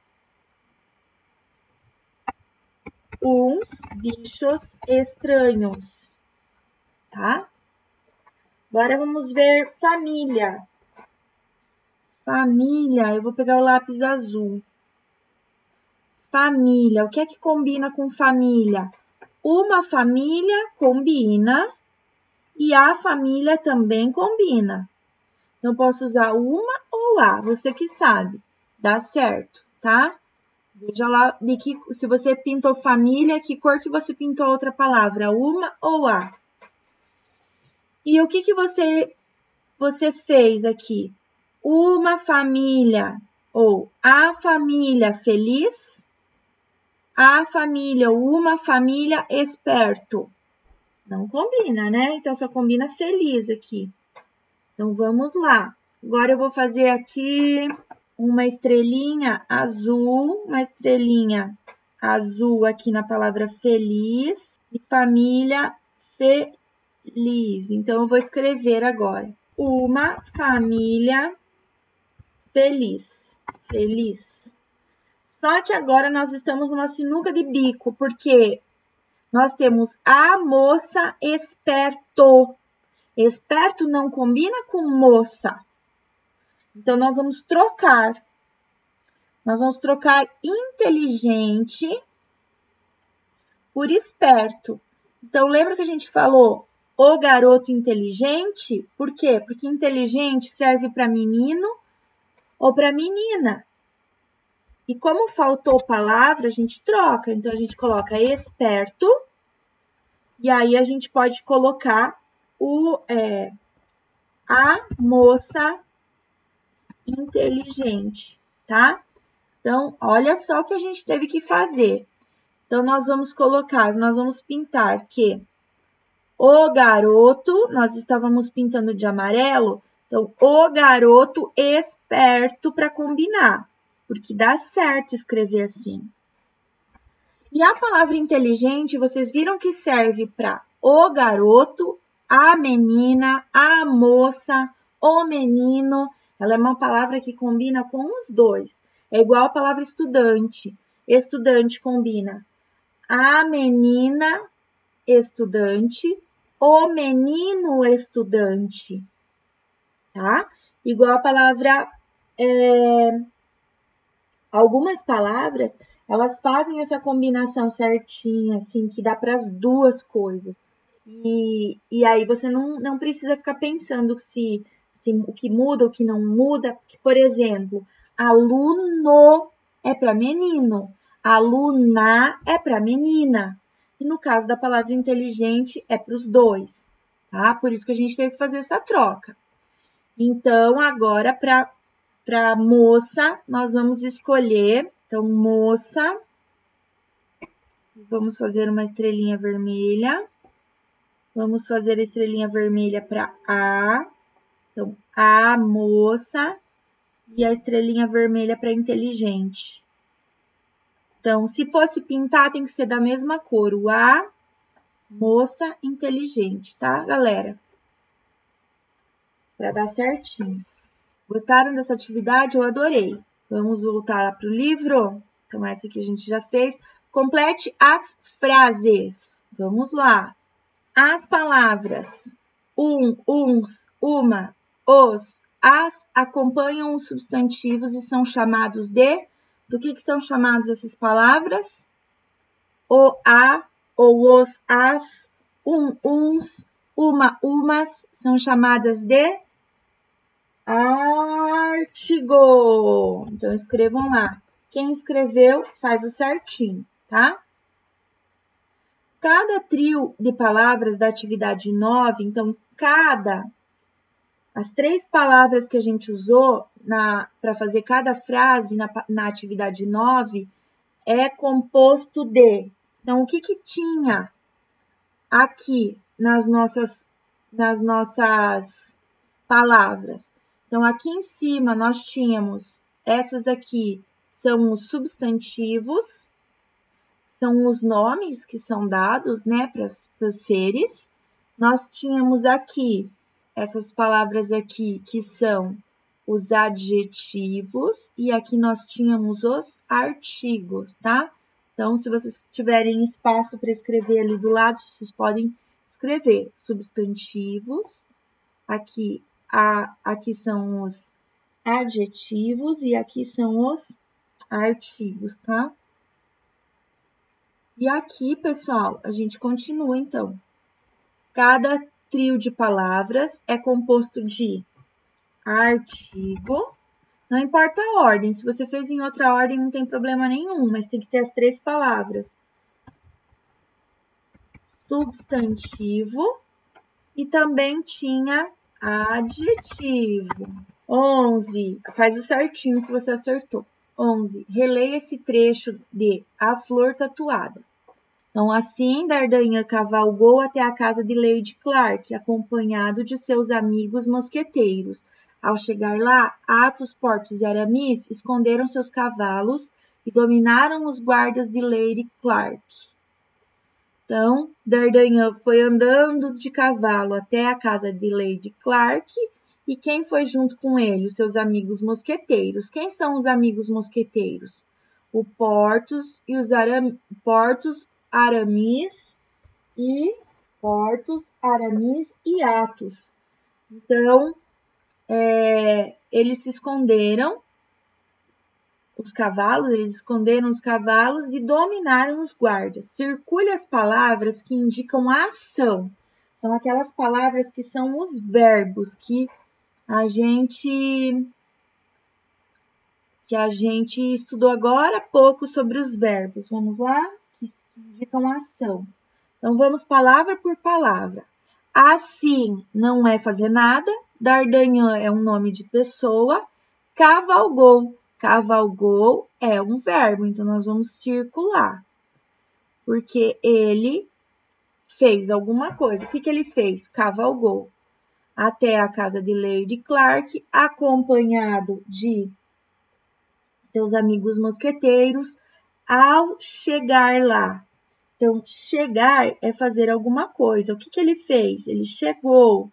Uns bichos estranhos. Tá? Agora vamos ver família. Família, eu vou pegar o lápis azul. Família, o que é que combina com família? Uma família combina e a família também combina. Então, posso usar uma ou a, você que sabe. Dá certo, tá? Veja lá de que, se você pintou família, que cor que você pintou a outra palavra, uma ou a. E o que você fez aqui? Uma família ou a família feliz, a família ou uma família esperto. Não combina, né? Então, só combina feliz aqui. Então, vamos lá. Agora, eu vou fazer aqui uma estrelinha azul, aqui na palavra feliz e família feliz. Então, eu vou escrever agora. Uma família feliz. Feliz. Só que agora nós estamos numa sinuca de bico, porque nós temos a moça esperto. Esperto não combina com moça. Então, nós vamos trocar. Nós vamos trocar inteligente por esperto. Então, lembra que a gente falou o garoto inteligente? Por quê? Porque inteligente serve para menino ou para menina. E como faltou palavra, a gente troca. Então, a gente coloca esperto. E aí, a gente pode colocar a moça inteligente, tá? Então, olha só o que a gente teve que fazer. Então, nós vamos pintar que o garoto, nós estávamos pintando de amarelo, então, o garoto esperto para combinar, porque dá certo escrever assim. E a palavra inteligente, vocês viram que serve para o garoto, a menina, a moça, o menino. Ela é uma palavra que combina com os dois. É igual a palavra estudante. Estudante combina a menina estudante, o menino estudante, tá? Igual a palavra, algumas palavras, elas fazem essa combinação certinha, assim, que dá para as duas coisas. E aí você não precisa ficar pensando se o que muda, o que não muda. Por exemplo, aluno é para menino, aluna é para menina. E no caso da palavra inteligente, é para os dois, tá? Por isso que a gente teve que fazer essa troca. Então, agora, para moça, nós vamos escolher. Então, moça, vamos fazer uma estrelinha vermelha. Vamos fazer a estrelinha vermelha para A. Então, a moça e a estrelinha vermelha para inteligente. Então, se fosse pintar, tem que ser da mesma cor. O A, moça, inteligente, tá, galera? Para dar certinho. Gostaram dessa atividade? Eu adorei. Vamos voltar para o livro? Então, essa aqui a gente já fez. Complete as frases. Vamos lá. As palavras uns, uma, os, as acompanham os substantivos e são chamados de... Do que são chamados essas palavras? O, a, ou os, as, uns, uma, umas, são chamadas de artigo. Então, escrevam lá. Quem escreveu, faz o certinho, tá? Cada trio de palavras da atividade 9, então, as 3 palavras que a gente usou para fazer cada frase na atividade 9 é composto de. Então, o que tinha aqui nas nossas palavras? Então, aqui em cima nós tínhamos, essas daqui são os substantivos, são os nomes que são dados, né, para os seres. Nós tínhamos aqui essas palavras aqui que são os adjetivos e aqui nós tínhamos os artigos, tá? Então, se vocês tiverem espaço para escrever ali do lado, vocês podem escrever substantivos. Aqui são os adjetivos e aqui são os artigos, tá? E aqui, pessoal, a gente continua, então. Cada trio de palavras é composto de artigo. Não importa a ordem. Se você fez em outra ordem, não tem problema nenhum, mas tem que ter as 3 palavras. Substantivo e também tinha adjetivo. 11. Faz o certinho se você acertou. 11. Releia esse trecho de A Flor Tatuada. Então, assim, D'Artagnan cavalgou até a casa de Lady Clark, acompanhado de seus amigos mosqueteiros. Ao chegar lá, Athos, Porthos e Aramis esconderam seus cavalos e dominaram os guardas de Lady Clark. Então, D'Artagnan foi andando de cavalo até a casa de Lady Clark. E quem foi junto com ele? Os seus amigos mosqueteiros. Quem são os amigos mosqueteiros? O Porthos e os Aramis e Athos. Então, eles esconderam os cavalos e dominaram os guardas. Circule as palavras que indicam a ação. São aquelas palavras que são os verbos que a gente estudou agora há pouco sobre os verbos. Vamos lá? Que indicam a ação. Então, vamos palavra por palavra. Assim não é fazer nada. D'Artagnan é um nome de pessoa. Cavalgou. Cavalgou é um verbo, então nós vamos circular. Porque ele fez alguma coisa. O que ele fez? Cavalgou até a casa de Lady Clark, acompanhado de seus amigos mosqueteiros. Ao chegar lá, então, chegar é fazer alguma coisa. O que ele fez? Ele chegou.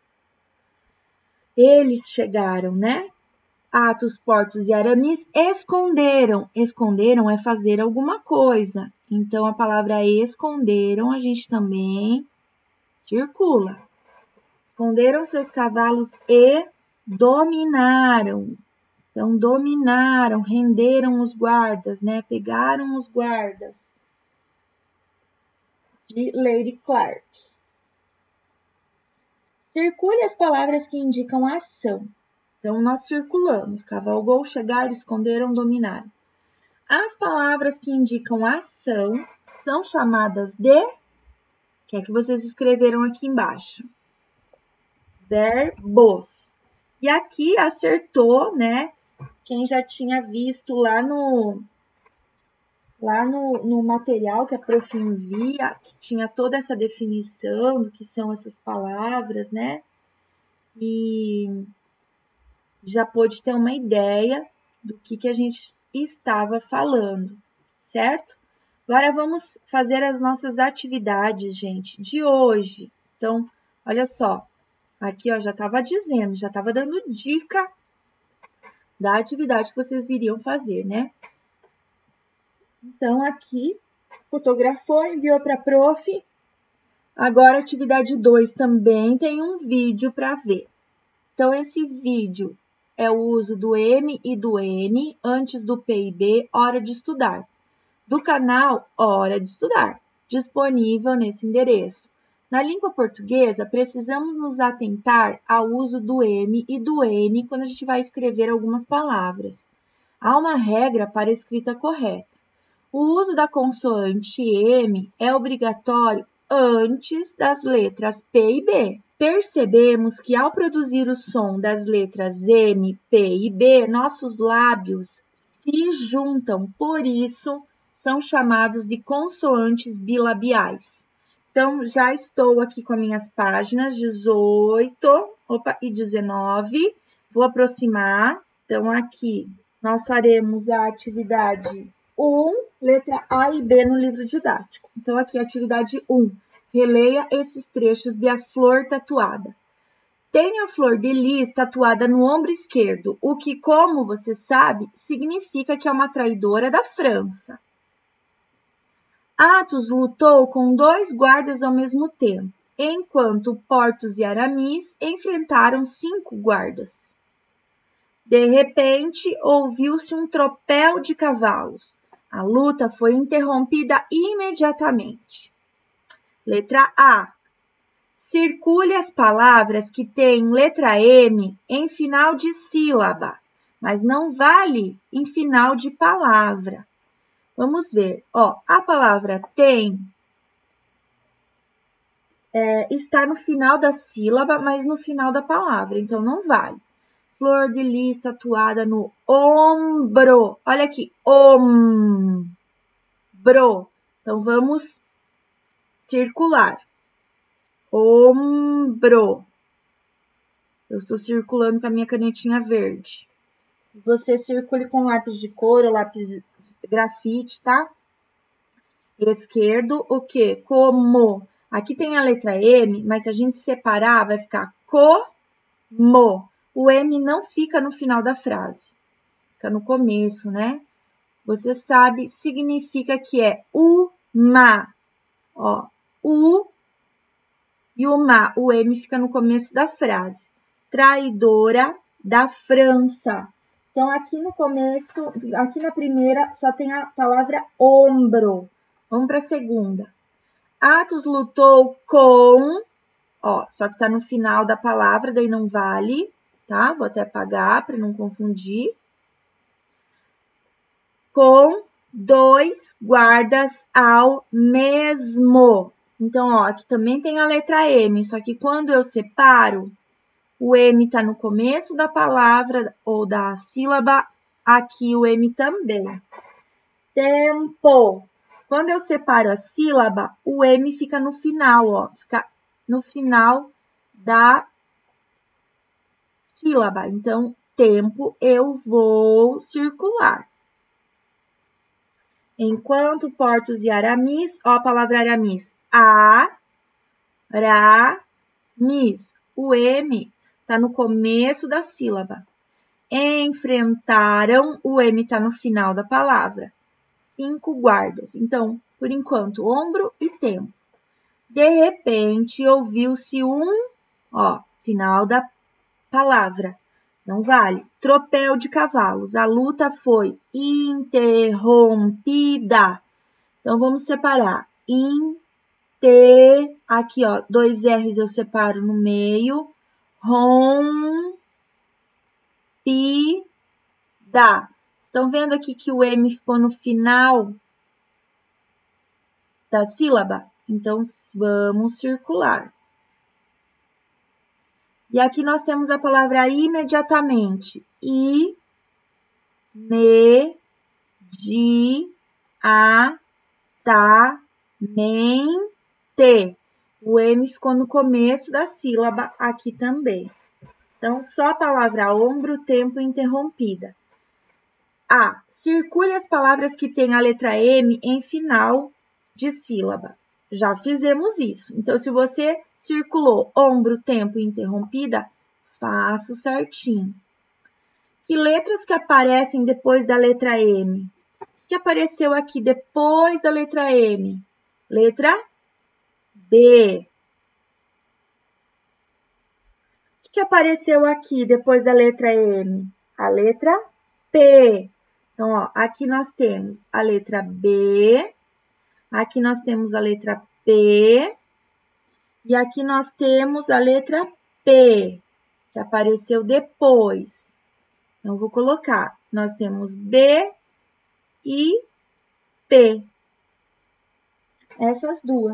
Eles chegaram, né? Athos, Porthos e Aramis esconderam. Esconderam é fazer alguma coisa. Então, a palavra esconderam, a gente também circula. Esconderam seus cavalos e dominaram. Então, dominaram, renderam os guardas, né? Pegaram os guardas de Lady Clark. Circule as palavras que indicam ação. Então, nós circulamos. Cavalgou, chegar, esconderam, dominaram. As palavras que indicam ação são chamadas de... que é que vocês escreveram aqui embaixo? Verbos. E aqui acertou, né? Quem já tinha visto lá no material que a Prof. envia, que tinha toda essa definição do que são essas palavras, né? E já pôde ter uma ideia do que a gente estava falando, certo? Agora vamos fazer as nossas atividades, gente, de hoje. Então, olha só, aqui ó, já estava dizendo, já estava dando dica da atividade que vocês iriam fazer, né? Então, aqui, fotografou, enviou para a prof. Agora, atividade 2 também tem um vídeo para ver. Então, esse vídeo é o uso do M e do N antes do P e B, hora de estudar. Do canal Hora de Estudar, disponível nesse endereço. Na língua portuguesa, precisamos nos atentar ao uso do M e do N quando a gente vai escrever algumas palavras. Há uma regra para a escrita correta. O uso da consoante M é obrigatório antes das letras P e B. Percebemos que ao produzir o som das letras M, P e B, nossos lábios se juntam, por isso são chamados de consoantes bilabiais. Então, já estou aqui com as minhas páginas 18 e 19. Vou aproximar. Então, aqui nós faremos a atividade 1, letra A e B no livro didático. Então, aqui a atividade 1. Releia esses trechos de A Flor Tatuada. Tem a flor de lis tatuada no ombro esquerdo, o que, como você sabe, significa que é uma traidora da França. Athos lutou com 2 guardas ao mesmo tempo, enquanto Porthos e Aramis enfrentaram 5 guardas. De repente, ouviu-se um tropel de cavalos. A luta foi interrompida imediatamente. Letra A. Circule as palavras que têm letra M em final de sílaba, mas não vale em final de palavra. Vamos ver. Ó, a palavra tem está no final da sílaba, mas no final da palavra, então não vale. Flor de lis tatuada no ombro. Olha aqui, ombro. Então, vamos circular. Ombro. Eu estou circulando com a minha canetinha verde. Você circule com lápis de cor ou lápis de grafite, tá? Esquerdo, o quê? Como. Aqui tem a letra M, mas se a gente separar, vai ficar como. O M não fica no final da frase. Fica no começo, né? Você sabe, significa que é uma. Ó, u e uma. O M fica no começo da frase. Traidora da França. Então, aqui no começo, aqui na primeira, só tem a palavra ombro. Vamos para a segunda. Athos lutou com... Ó, só que tá no final da palavra, daí não vale, tá? Vou até apagar para não confundir. Com 2 guardas ao mesmo. Então, ó, aqui também tem a letra M, só que quando eu separo, o M tá no começo da palavra ou da sílaba, aqui o M também. Tempo. Quando eu separo a sílaba, o M fica no final, ó, fica no final da sílaba. Então, tempo, eu vou circular. Enquanto Porthos e Aramis, ó a palavra Aramis, Aramis, o M está no começo da sílaba. Enfrentaram, o M está no final da palavra. 5 guardas. Então, por enquanto, ombro e tempo. De repente, ouviu-se ó, final da palavra. Não vale. Tropel de cavalos. A luta foi interrompida. Então, vamos separar. T, aqui, ó, 2 R's eu separo no meio. Rompida. Estão vendo aqui que o M ficou no final da sílaba? Então, vamos circular. E aqui nós temos a palavra imediatamente. I-me-di-a-ta-mente. O M ficou no começo da sílaba aqui também. Então, só a palavra ombro, tempo interrompida. A. Circule as palavras que têm a letra M em final de sílaba. Já fizemos isso. Então, se você circulou ombro, tempo interrompida, faça certinho. Que letras que aparecem depois da letra M? O que apareceu aqui depois da letra M? Letra B. O que apareceu aqui depois da letra M? A letra P. Então, ó, aqui nós temos a letra B, aqui nós temos a letra P, e aqui nós temos a letra P, que apareceu depois. Então, eu vou colocar, nós temos B e P. Essas duas.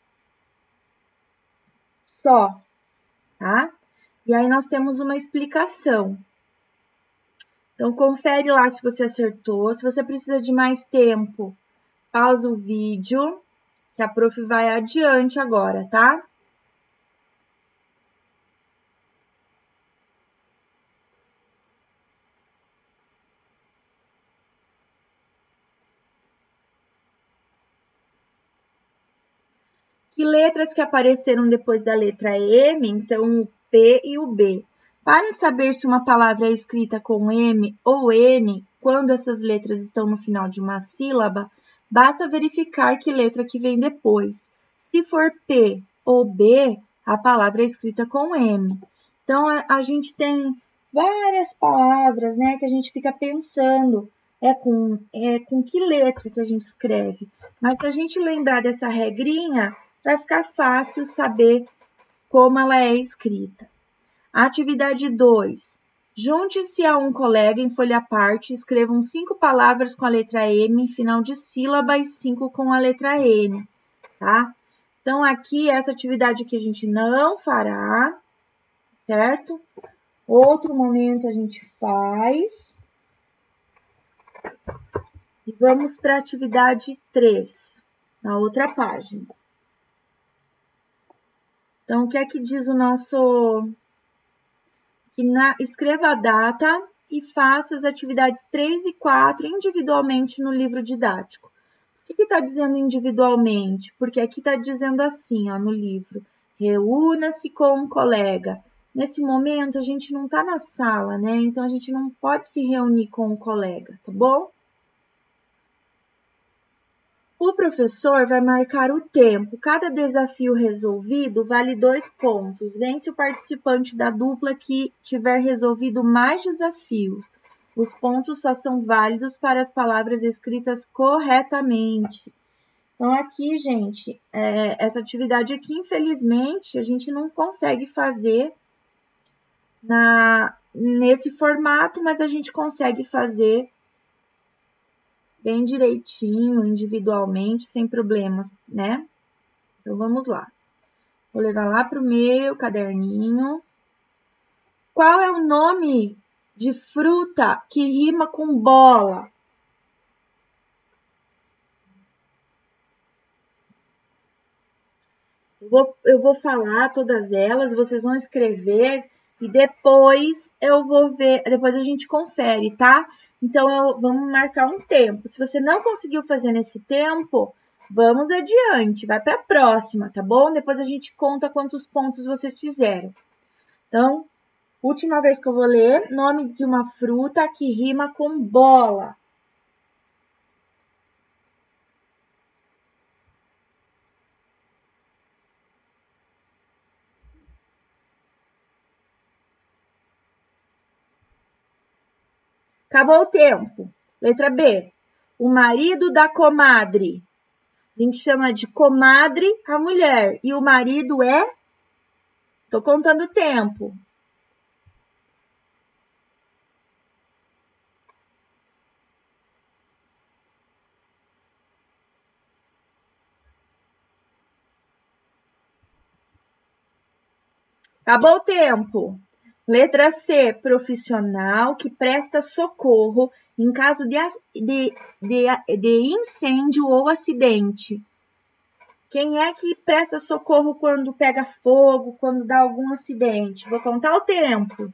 Só, tá? E aí, nós temos uma explicação. Então, confere lá se você acertou. Se você precisa de mais tempo, pausa o vídeo, que a prof vai adiante agora, tá? Que letras que apareceram depois da letra M? Então, o P e o B. Para saber se uma palavra é escrita com M ou N, quando essas letras estão no final de uma sílaba, basta verificar que letra que vem depois. Se for P ou B, a palavra é escrita com M. Então, a gente tem várias palavras, né, que a gente fica pensando, com que letra que a gente escreve. Mas se a gente lembrar dessa regrinha, vai ficar fácil saber como ela é escrita. Atividade 2. Junte-se a um colega em folha à parte e escrevam 5 palavras com a letra M em final de sílaba e 5 com a letra N, tá? Então, aqui, essa atividade que a gente não fará, certo? Outro momento a gente faz. E vamos para a atividade 3, na outra página. Então, o que é que diz o nosso... Escreva a data e faça as atividades 3 e 4 individualmente no livro didático. Por que está dizendo individualmente? Porque aqui está dizendo assim, ó, no livro. Reúna-se com um colega. Nesse momento, a gente não está na sala, né? Então, a gente não pode se reunir com um colega, tá bom? O professor vai marcar o tempo. Cada desafio resolvido vale 2 pontos. Vence o participante da dupla que tiver resolvido mais desafios. Os pontos só são válidos para as palavras escritas corretamente. Então, aqui, gente, essa atividade aqui, infelizmente, a gente não consegue fazer nesse formato, mas a gente consegue fazer bem direitinho, individualmente, sem problemas, né? Então, vamos lá. Vou levar lá para o meu caderninho. Qual é o nome de fruta que rima com bola? Eu vou falar todas elas, vocês vão escrever e depois eu vou ver, depois a gente confere, tá? Então, vamos marcar um tempo. Se você não conseguiu fazer nesse tempo, vamos adiante, vai para a próxima, tá bom? Depois a gente conta quantos pontos vocês fizeram. Então, última vez que eu vou ler, nome de uma fruta que rima com bola. Acabou o tempo. Letra B. O marido da comadre. A gente chama de comadre a mulher. E o marido é? Tô contando o tempo. Acabou o tempo. Letra C, profissional que presta socorro em caso de incêndio ou acidente. Quem é que presta socorro quando pega fogo, quando dá algum acidente? Vou contar o tempo.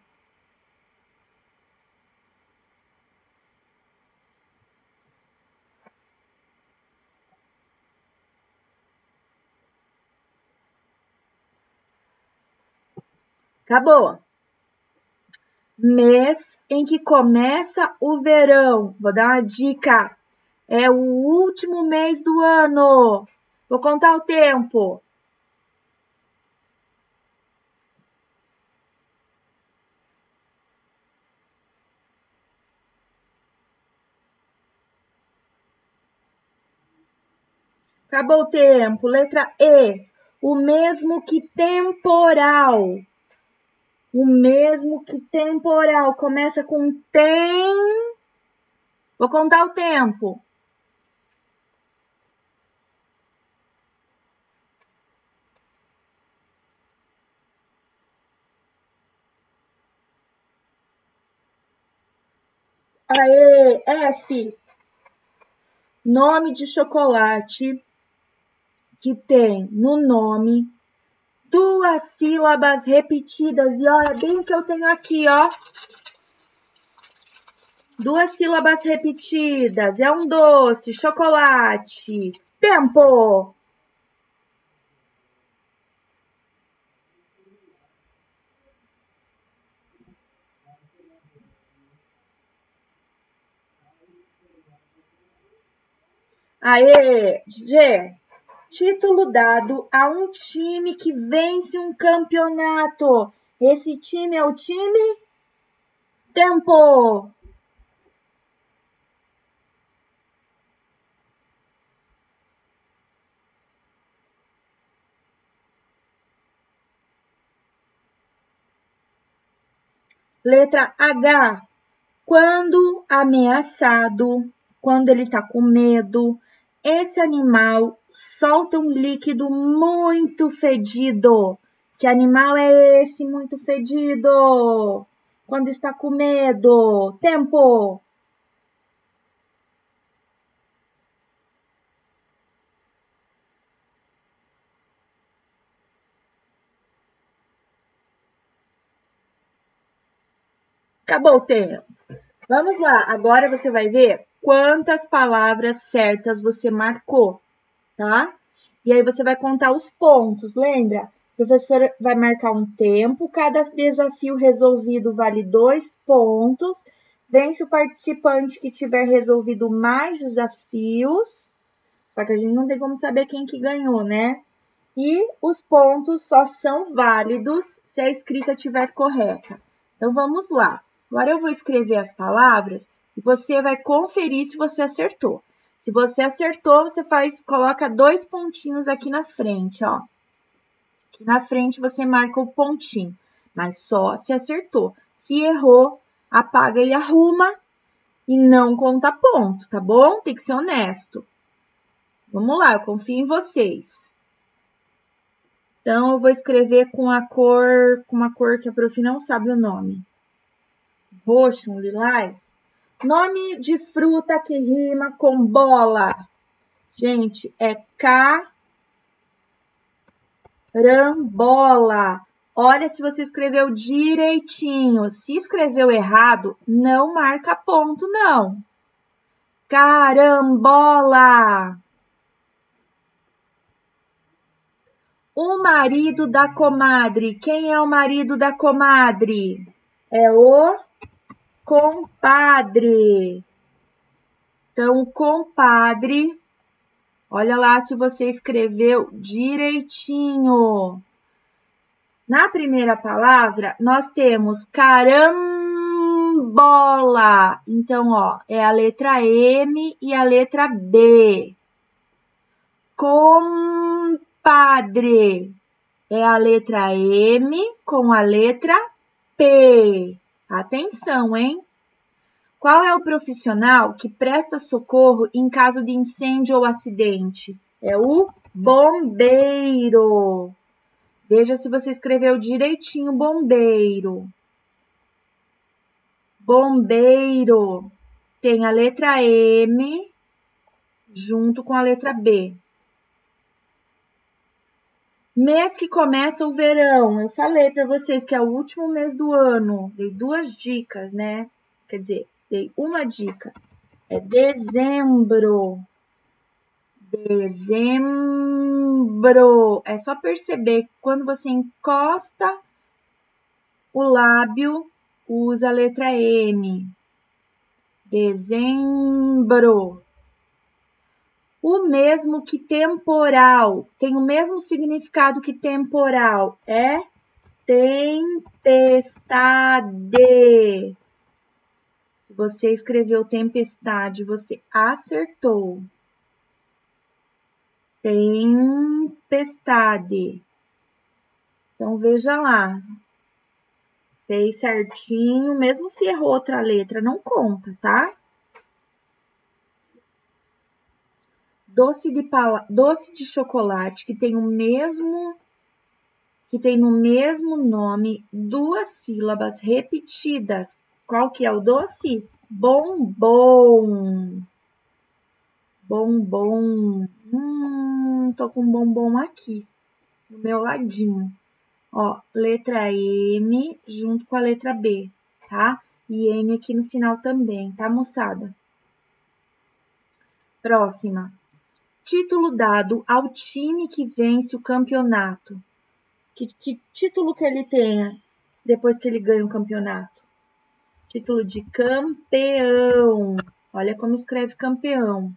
Acabou. Mês em que começa o verão. Vou dar uma dica. É o último mês do ano. Vou contar o tempo. Acabou o tempo. Letra E. O mesmo que temporal. O mesmo que temporal. Começa com tem. Vou contar o tempo. Aê, F. Nome de chocolate que tem no nome 2 sílabas repetidas. E olha bem o que eu tenho aqui, ó. 2 sílabas repetidas. É um doce, chocolate. Tempo! Aê, G. Título dado a um time que vence um campeonato. Esse time é o time? Tempo! Letra H. Quando ameaçado, quando ele está com medo, esse animal solta um líquido muito fedido. Que animal é esse muito fedido? Quando está com medo. Tempo! Acabou o tempo. Vamos lá, agora você vai ver quantas palavras certas você marcou, tá? E aí você vai contar os pontos, lembra? O professor vai marcar um tempo, cada desafio resolvido vale 2 pontos. Vence o participante que tiver resolvido mais desafios. Só que a gente não tem como saber quem que ganhou, né? E os pontos só são válidos se a escrita estiver correta. Então vamos lá. Agora eu vou escrever as palavras e você vai conferir se você acertou. Se você acertou, você coloca 2 pontinhos aqui na frente, ó. Aqui na frente você marca o pontinho, mas só se acertou. Se errou, apaga e arruma e não conta ponto, tá bom? Tem que ser honesto. Vamos lá, eu confio em vocês. Então, eu vou escrever com uma cor que a prof não sabe o nome. Roxo, um lilás. Nome de fruta que rima com bola. Gente, é carambola. Olha se você escreveu direitinho. Se escreveu errado, não marca ponto, não. Carambola. O marido da comadre. Quem é o marido da comadre? É o compadre. Então, compadre, olha lá se você escreveu direitinho. Na primeira palavra, nós temos carambola. Então, ó, é a letra M e a letra B. compadre. É a letra M com a letra P. Atenção, hein? Qual é o profissional que presta socorro em caso de incêndio ou acidente? É o bombeiro. Veja se você escreveu direitinho bombeiro. Bombeiro. Tem a letra M junto com a letra B. Mês que começa o verão. Eu falei para vocês que é o último mês do ano. Dei 2 dicas, né? Quer dizer, dei uma dica. É dezembro. Dezembro. É só perceber que quando você encosta o lábio, usa a letra M. Dezembro. O mesmo que temporal. Tem o mesmo significado que temporal. É tempestade. Se você escreveu tempestade, você acertou. Tempestade. Então, veja lá. Fez certinho, mesmo se errou outra letra, não conta, tá? Doce de chocolate que tem no mesmo nome 2 sílabas repetidas. Qual que é o doce? Bombom. Bombom. Tô com bombom aqui, do meu ladinho. Ó, letra M junto com a letra B, tá? E M aqui no final também, tá, moçada? Próxima. Título dado ao time que vence o campeonato. Que título que ele tenha depois que ele ganha o campeonato? Título de campeão. Olha como escreve campeão.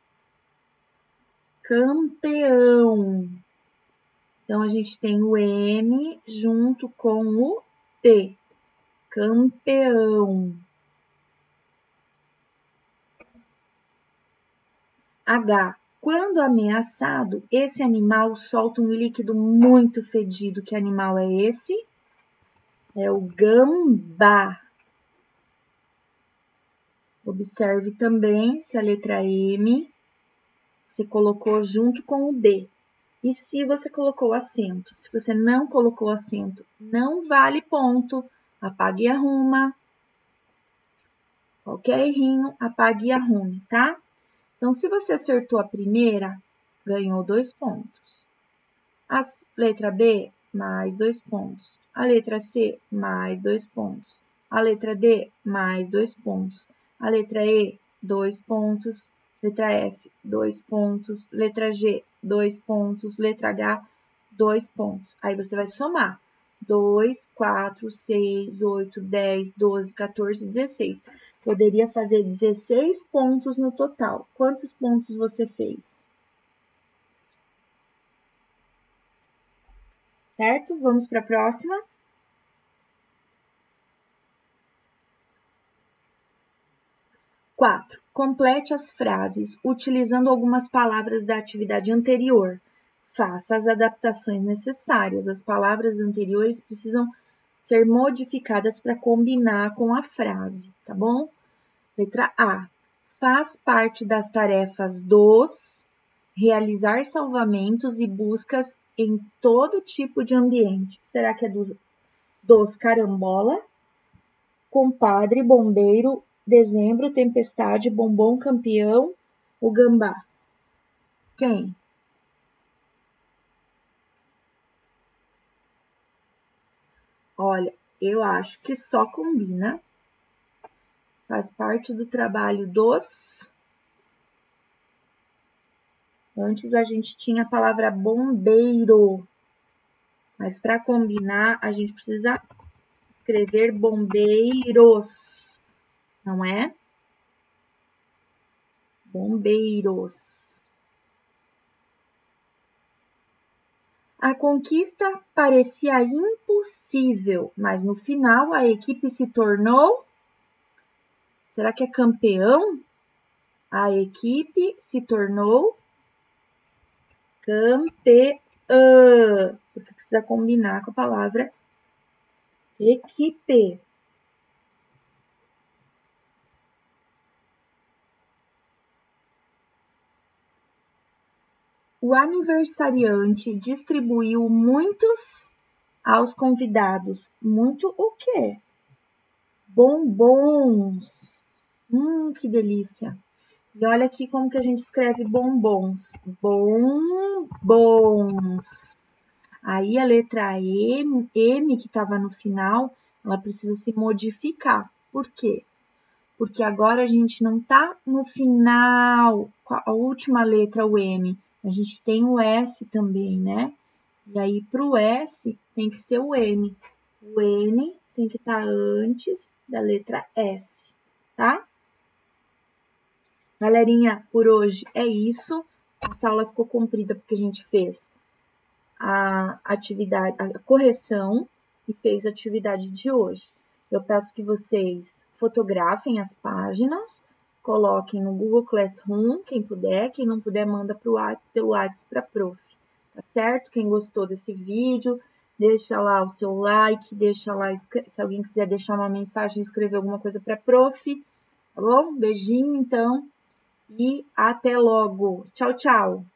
Campeão. Então, a gente tem o M junto com o P. Campeão. H. Quando ameaçado, esse animal solta um líquido muito fedido. Que animal é esse? É o gambá. Observe também se a letra M você colocou junto com o B. E se você colocou acento? Se você não colocou acento, não vale ponto. Apague e arruma. Qualquer errinho, apague e arrume, tá? Então, se você acertou a primeira, ganhou 2 pontos. A letra B, mais 2 pontos. A letra C, mais 2 pontos. A letra D, mais 2 pontos. A letra E, 2 pontos. Letra F, 2 pontos. Letra G, 2 pontos. Letra H, 2 pontos. Aí você vai somar. 2, 4, 6, 8, 10, 12, 14, 16. Poderia fazer 16 pontos no total. Quantos pontos você fez? Certo? Vamos para a próxima. Quatro. Complete as frases utilizando algumas palavras da atividade anterior. Faça as adaptações necessárias. As palavras anteriores precisam ser modificadas para combinar com a frase, tá bom? Letra A. Faz parte das tarefas dos realizar salvamentos e buscas em todo tipo de ambiente. Será que é dos carambola? Compadre, bombeiro, dezembro, tempestade, bombom, campeão, o gambá. Quem? Olha, eu acho que só combina. Faz parte do trabalho dos... Antes a gente tinha a palavra bombeiro. Mas para combinar, a gente precisa escrever bombeiros. Não é? Bombeiros. A conquista parecia impossível, mas no final a equipe se tornou... Será que é campeão? A equipe se tornou campeã, porque precisa combinar com a palavra equipe. O aniversariante distribuiu muitos aos convidados. Muito o quê? Bombons. Que delícia. E olha aqui como que a gente escreve bombons. Bombons. Aí a letra M que estava no final, ela precisa se modificar. Por quê? Porque agora a gente não está no final, a última letra, o M. A gente tem o S também, né? E aí, para o S, tem que ser o N. O N tem que estar antes da letra S, tá? Galerinha, por hoje é isso. Essa aula ficou comprida porque a gente fez a atividade, a correção e fez a atividade de hoje. Eu peço que vocês fotografem as páginas, coloquem no Google Classroom, quem puder, quem não puder, manda pelo WhatsApp para a prof. Tá certo? Quem gostou desse vídeo, deixa lá o seu like, deixa lá, se alguém quiser deixar uma mensagem, escrever alguma coisa para a prof, tá bom? Beijinho, então, e até logo. Tchau, tchau!